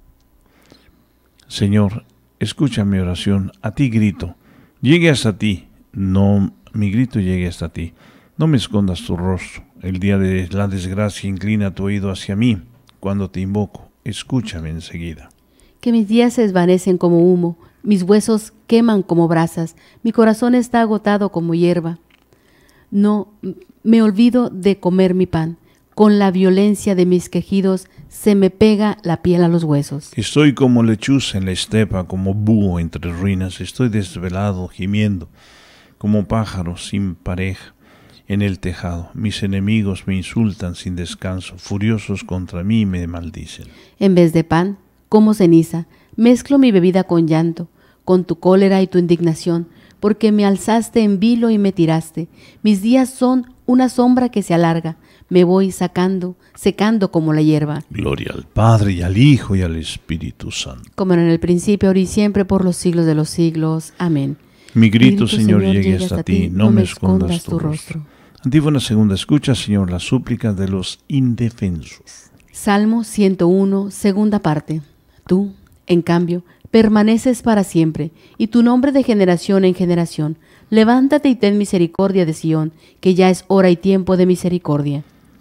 Señor, escucha mi oración, a ti grito, llegue hasta ti, no, mi grito llegue hasta ti, no me escondas tu rostro. El día de la desgracia inclina tu oído hacia mí, cuando te invoco, escúchame enseguida. Que mis días se desvanecen como humo, mis huesos queman como brasas, mi corazón está agotado como hierba. No me olvido de comer mi pan, con la violencia de mis quejidos se me pega la piel a los huesos. Estoy como lechuza en la estepa, como búho entre ruinas, estoy desvelado, gimiendo, como pájaro sin pareja en el tejado. Mis enemigos me insultan sin descanso, furiosos contra mí me maldicen. En vez de pan, como ceniza, mezclo mi bebida con llanto, con tu cólera y tu indignación, porque me alzaste en vilo y me tiraste. Mis días son una sombra que se alarga, me voy secando como la hierba. Gloria al Padre, y al Hijo, y al Espíritu Santo. Como era en el principio, ahora y siempre, por los siglos de los siglos. Amén. Mi grito, Señor, llegue hasta ti, no me escondas tu rostro. Antífona segunda. Escucha, Señor, las súplicas de los indefensos. Salmo 101, segunda parte. Tú, en cambio, permaneces para siempre, y tu nombre de generación en generación. Levántate y ten misericordia de Sión, que ya es hora y tiempo de misericordia.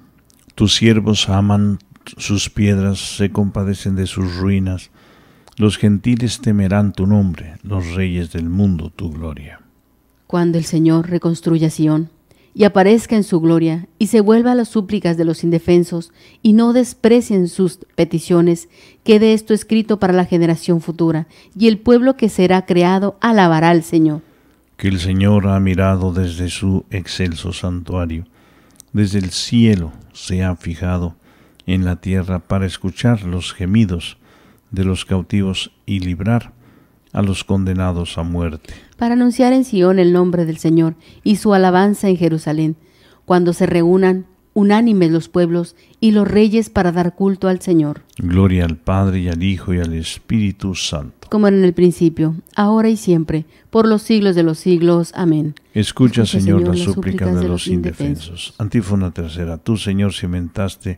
Tus siervos aman sus piedras, se compadecen de sus ruinas. Los gentiles temerán tu nombre, los reyes del mundo tu gloria. Cuando el Señor reconstruya Sión, y aparezca en su gloria, y se vuelva a las súplicas de los indefensos, y no desprecien sus peticiones, quede esto escrito para la generación futura, y el pueblo que será creado alabará al Señor. Que el Señor ha mirado desde su excelso santuario, desde el cielo se ha fijado en la tierra para escuchar los gemidos de los cautivos y librar a los condenados a muerte. Para anunciar en Sión el nombre del Señor y su alabanza en Jerusalén, cuando se reúnan unánimes los pueblos y los reyes para dar culto al Señor. Gloria al Padre, y al Hijo, y al Espíritu Santo. Como era en el principio, ahora y siempre, por los siglos de los siglos. Amén. Escucha, Señor, las súplicas de los indefensos. Antífona tercera. Tú, Señor, cimentaste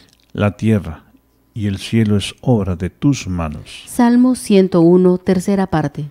la tierra, y el cielo es obra de tus manos. Salmo 101, tercera parte.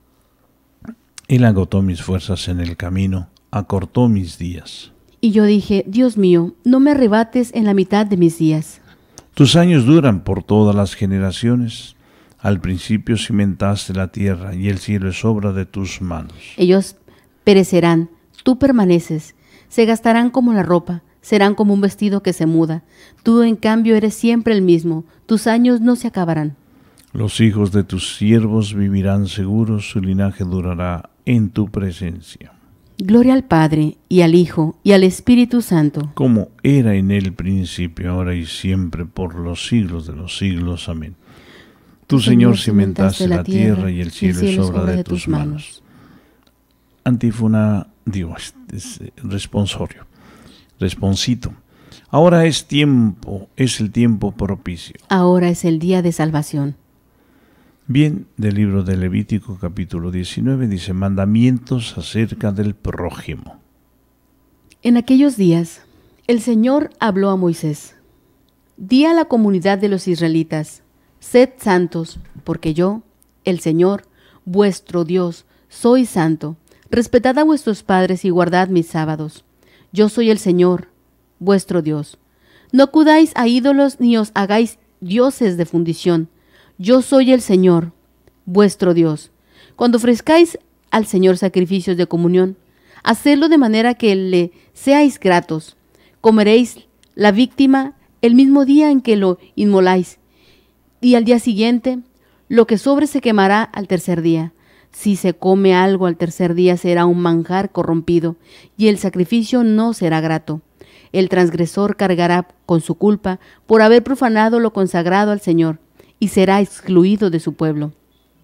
Él agotó mis fuerzas en el camino, acortó mis días. Y yo dije, Dios mío, no me arrebates en la mitad de mis días. Tus años duran por todas las generaciones. Al principio cimentaste la tierra, y el cielo es obra de tus manos. Ellos perecerán, tú permaneces, se gastarán como la ropa, serán como un vestido que se muda. Tú, en cambio, eres siempre el mismo, tus años no se acabarán. Los hijos de tus siervos vivirán seguros, su linaje durará en tu presencia. Gloria al Padre, y al Hijo, y al Espíritu Santo. Como era en el principio, ahora y siempre, por los siglos de los siglos. Amén. Tú, Señor, cimentaste la tierra, y el cielo es obra de tus manos. Antífona, responsorio. Responsito. Ahora es el tiempo propicio. Ahora es el día de salvación. Bien, del libro de Levítico, capítulo 19, dice, mandamientos acerca del prójimo. En aquellos días, el Señor habló a Moisés. Di a la comunidad de los israelitas, sed santos, porque yo, el Señor, vuestro Dios, soy santo. Respetad a vuestros padres y guardad mis sábados. Yo soy el Señor, vuestro Dios. No acudáis a ídolos ni os hagáis dioses de fundición. Yo soy el Señor, vuestro Dios. Cuando ofrezcáis al Señor sacrificios de comunión, hacedlo de manera que le seáis gratos. Comeréis la víctima el mismo día en que lo inmoláis, y al día siguiente lo que sobre se quemará al tercer día. Si se come algo al tercer día será un manjar corrompido, y el sacrificio no será grato. El transgresor cargará con su culpa por haber profanado lo consagrado al Señor, y será excluido de su pueblo.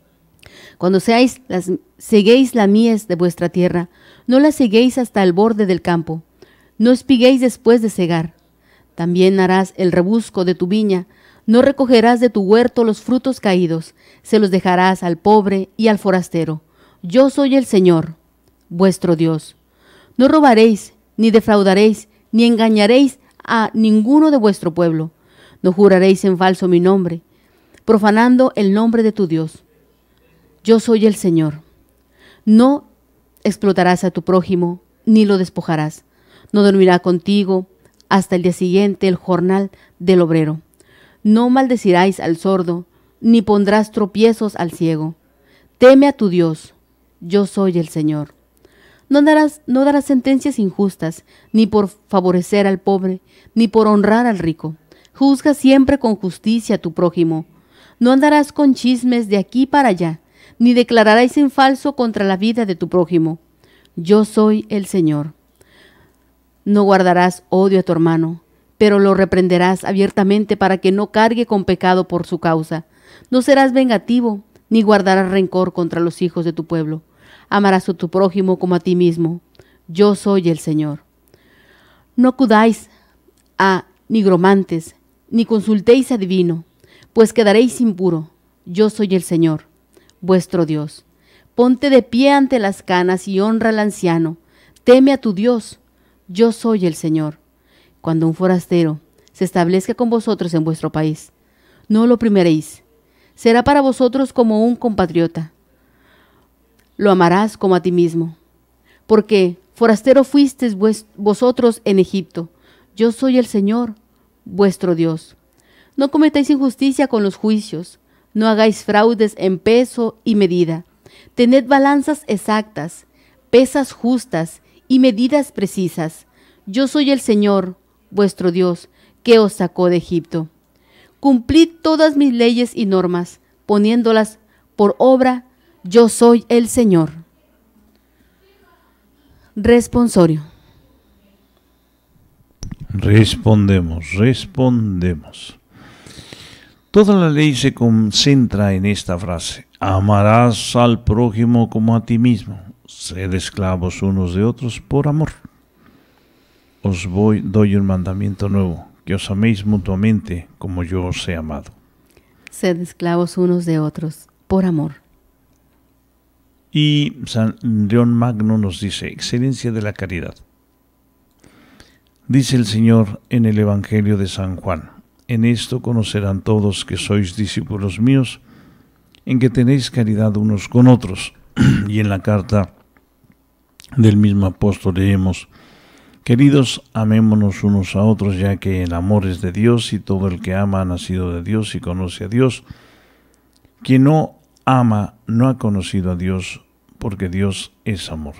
Cuando seguéis la mies de vuestra tierra, no la seguéis hasta el borde del campo, no espiguéis después de cegar. También harás el rebusco de tu viña, no recogerás de tu huerto los frutos caídos, se los dejarás al pobre y al forastero. Yo soy el Señor, vuestro Dios. No robaréis, ni defraudaréis, ni engañaréis a ninguno de vuestro pueblo. No juraréis en falso mi nombre, profanando el nombre de tu Dios. Yo soy el Señor. No explotarás a tu prójimo, ni lo despojarás. No dormirá contigo hasta el día siguiente el jornal del obrero. No maldecirás al sordo, ni pondrás tropiezos al ciego. Teme a tu Dios. Yo soy el Señor. No darás sentencias injustas, ni por favorecer al pobre, ni por honrar al rico. Juzga siempre con justicia a tu prójimo. No andarás con chismes de aquí para allá, ni declararás en falso contra la vida de tu prójimo. Yo soy el Señor. No guardarás odio a tu hermano, pero lo reprenderás abiertamente para que no cargue con pecado por su causa. No serás vengativo, ni guardarás rencor contra los hijos de tu pueblo. Amarás a tu prójimo como a ti mismo. Yo soy el Señor. No acudáis a nigromantes, ni consultéis a adivino, pues quedaréis impuro. Yo soy el Señor, vuestro Dios. Ponte de pie ante las canas y honra al anciano. Teme a tu Dios. Yo soy el Señor. Cuando un forastero se establezca con vosotros en vuestro país, no lo oprimiréis. Será para vosotros como un compatriota. Lo amarás como a ti mismo. Porque forastero fuisteis vosotros en Egipto. Yo soy el Señor, vuestro Dios. No cometáis injusticia con los juicios. No hagáis fraudes en peso y medida. Tened balanzas exactas, pesas justas y medidas precisas. Yo soy el Señor, vuestro Dios, que os sacó de Egipto. Cumplid todas mis leyes y normas, poniéndolas por obra. Yo soy el Señor. Responsorio. Respondemos. Toda la ley se concentra en esta frase: amarás al prójimo como a ti mismo. Sed esclavos unos de otros por amor. Os doy un mandamiento nuevo, que os améis mutuamente como yo os he amado. Sed esclavos unos de otros por amor. Y San León Magno nos dice: excelencia de la caridad. Dice el Señor en el Evangelio de San Juan: en esto conocerán todos que sois discípulos míos, en que tenéis caridad unos con otros. Y en la carta del mismo apóstol leemos: queridos, amémonos unos a otros, ya que el amor es de Dios, y todo el que ama ha nacido de Dios y conoce a Dios. Quien no ama no ha conocido a Dios, porque Dios es amor.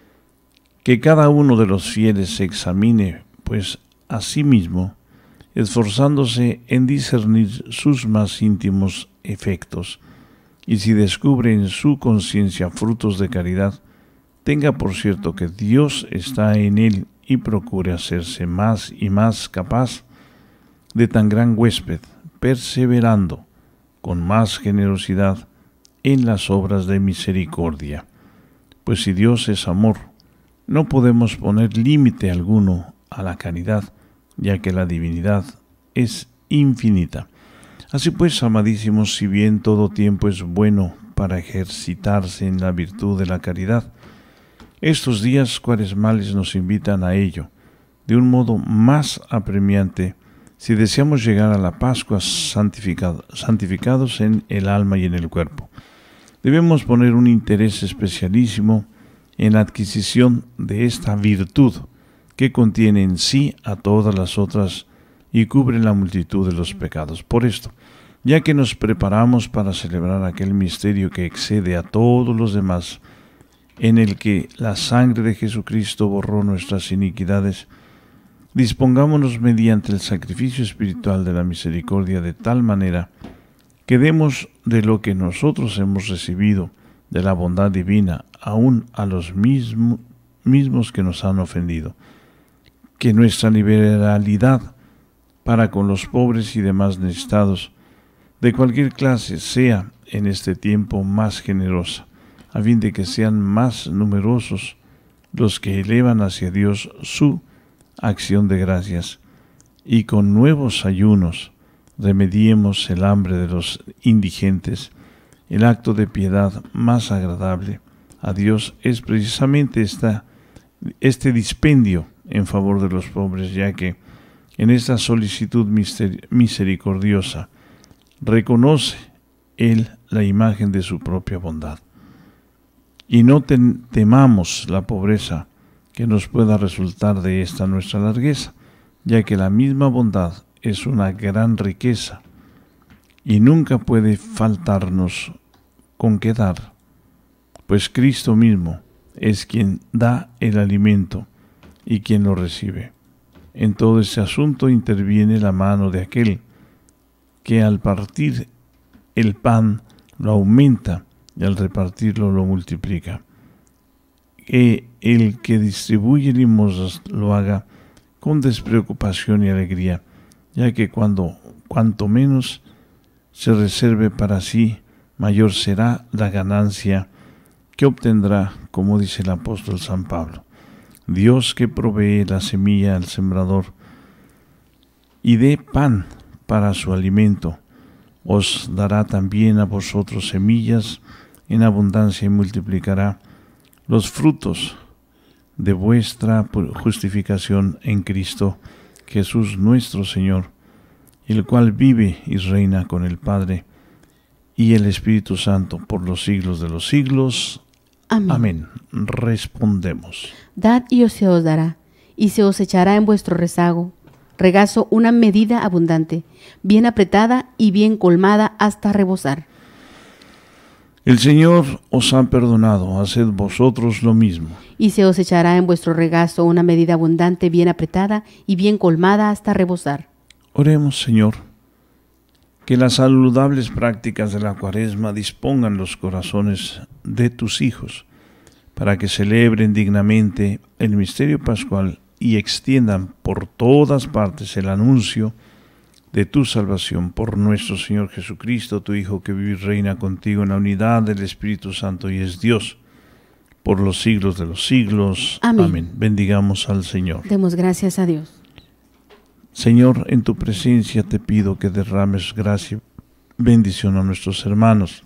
Que cada uno de los fieles se examine, pues, a sí mismo, esforzándose en discernir sus más íntimos efectos, y si descubre en su conciencia frutos de caridad, tenga por cierto que Dios está en él y procure hacerse más y más capaz de tan gran huésped, perseverando con más generosidad en las obras de misericordia. Pues si Dios es amor, no podemos poner límite alguno a la caridad, ya que la divinidad es infinita. Así pues, amadísimos, si bien todo tiempo es bueno para ejercitarse en la virtud de la caridad, estos días cuaresmales nos invitan a ello, de un modo más apremiante, si deseamos llegar a la Pascua santificados en el alma y en el cuerpo. Debemos poner un interés especialísimo en la adquisición de esta virtud, que contiene en sí a todas las otras y cubre la multitud de los pecados. Por esto, ya que nos preparamos para celebrar aquel misterio que excede a todos los demás, en el que la sangre de Jesucristo borró nuestras iniquidades, dispongámonos mediante el sacrificio espiritual de la misericordia de tal manera que demos de lo que nosotros hemos recibido de la bondad divina aún a los mismos que nos han ofendido. Que nuestra liberalidad para con los pobres y demás necesitados de cualquier clase sea en este tiempo más generosa, a fin de que sean más numerosos los que elevan hacia Dios su acción de gracias, y con nuevos ayunos remediemos el hambre de los indigentes. El acto de piedad más agradable a Dios es precisamente este dispendio en favor de los pobres, ya que en esta solicitud misericordiosa reconoce Él la imagen de su propia bondad. Y no temamos la pobreza que nos pueda resultar de esta nuestra largueza, ya que la misma bondad es una gran riqueza y nunca puede faltarnos con qué dar, pues Cristo mismo es quien da el alimento y quien lo recibe. En todo este asunto interviene la mano de aquel que al partir el pan lo aumenta y al repartirlo lo multiplica. Que el que distribuye limosnas lo haga con despreocupación y alegría, ya que cuanto menos se reserve para sí, mayor será la ganancia que obtendrá, como dice el apóstol San Pablo. Dios, que provee la semilla al sembrador y dé pan para su alimento, os dará también a vosotros semillas en abundancia y multiplicará los frutos de vuestra justificación en Cristo Jesús nuestro Señor, el cual vive y reina con el Padre y el Espíritu Santo por los siglos de los siglos. Amén. Amén. Respondemos. Dad y se os dará, y se os echará en vuestro regazo una medida abundante, bien apretada y bien colmada hasta rebosar. El Señor os ha perdonado, haced vosotros lo mismo. Y se os echará en vuestro regazo una medida abundante, bien apretada y bien colmada hasta rebosar. Oremos, Señor, que las saludables prácticas de la Cuaresma dispongan los corazones de tus hijos, para que celebren dignamente el misterio pascual y extiendan por todas partes el anuncio de tu salvación por nuestro Señor Jesucristo, tu Hijo, que vive y reina contigo en la unidad del Espíritu Santo y es Dios por los siglos de los siglos. Amén. Amén. Bendigamos al Señor. Demos gracias a Dios. Señor, en tu presencia te pido que derrames gracia, bendición a nuestros hermanos.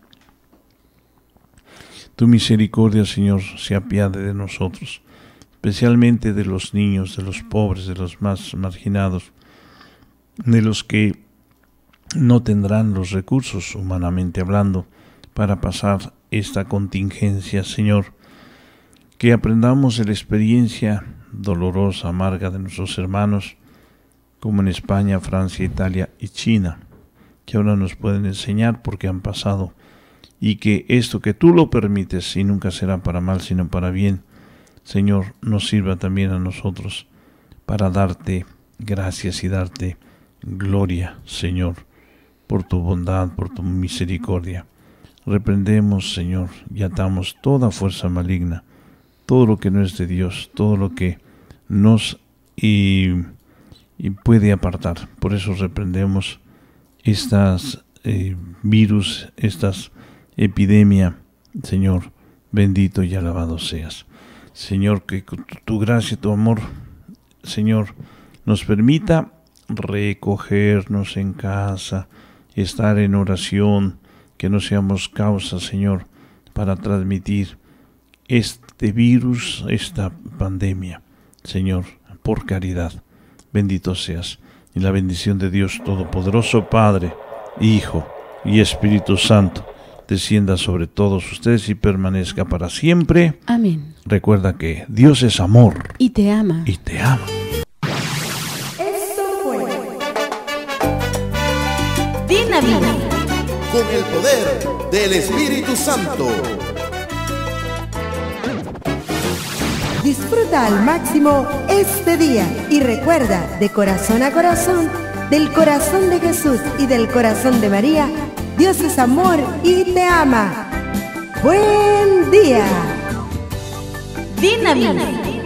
Tu misericordia, Señor, se apiade de nosotros, especialmente de los niños, de los pobres, de los más marginados, de los que no tendrán los recursos, humanamente hablando, para pasar esta contingencia, Señor. Que aprendamos de la experiencia dolorosa, amarga de nuestros hermanos, como en España, Francia, Italia y China, que ahora nos pueden enseñar porque han pasado, y que esto que tú lo permites, y nunca será para mal, sino para bien, Señor, nos sirva también a nosotros para darte gracias y darte gloria, Señor, por tu bondad, por tu misericordia. Reprendemos, Señor, y atamos toda fuerza maligna, todo lo que no es de Dios, todo lo que nos y puede apartar. Por eso reprendemos estas virus, estas epidemia, Señor, bendito y alabado seas. Señor, que tu gracia, tu amor, Señor, nos permita recogernos en casa, estar en oración, que no seamos causa, Señor, para transmitir este virus, esta pandemia, Señor, por caridad. Bendito seas. Y la bendición de Dios Todopoderoso, Padre, Hijo y Espíritu Santo, descienda sobre todos ustedes y permanezca para siempre. Amén. Recuerda que Dios es amor. Y te ama. Y te ama. Esto fue Dinamita. Con el poder del Espíritu Santo. Disfruta al máximo este día y recuerda, de corazón a corazón, del corazón de Jesús y del corazón de María, Dios es amor y te ama. ¡Buen día! Dinamita.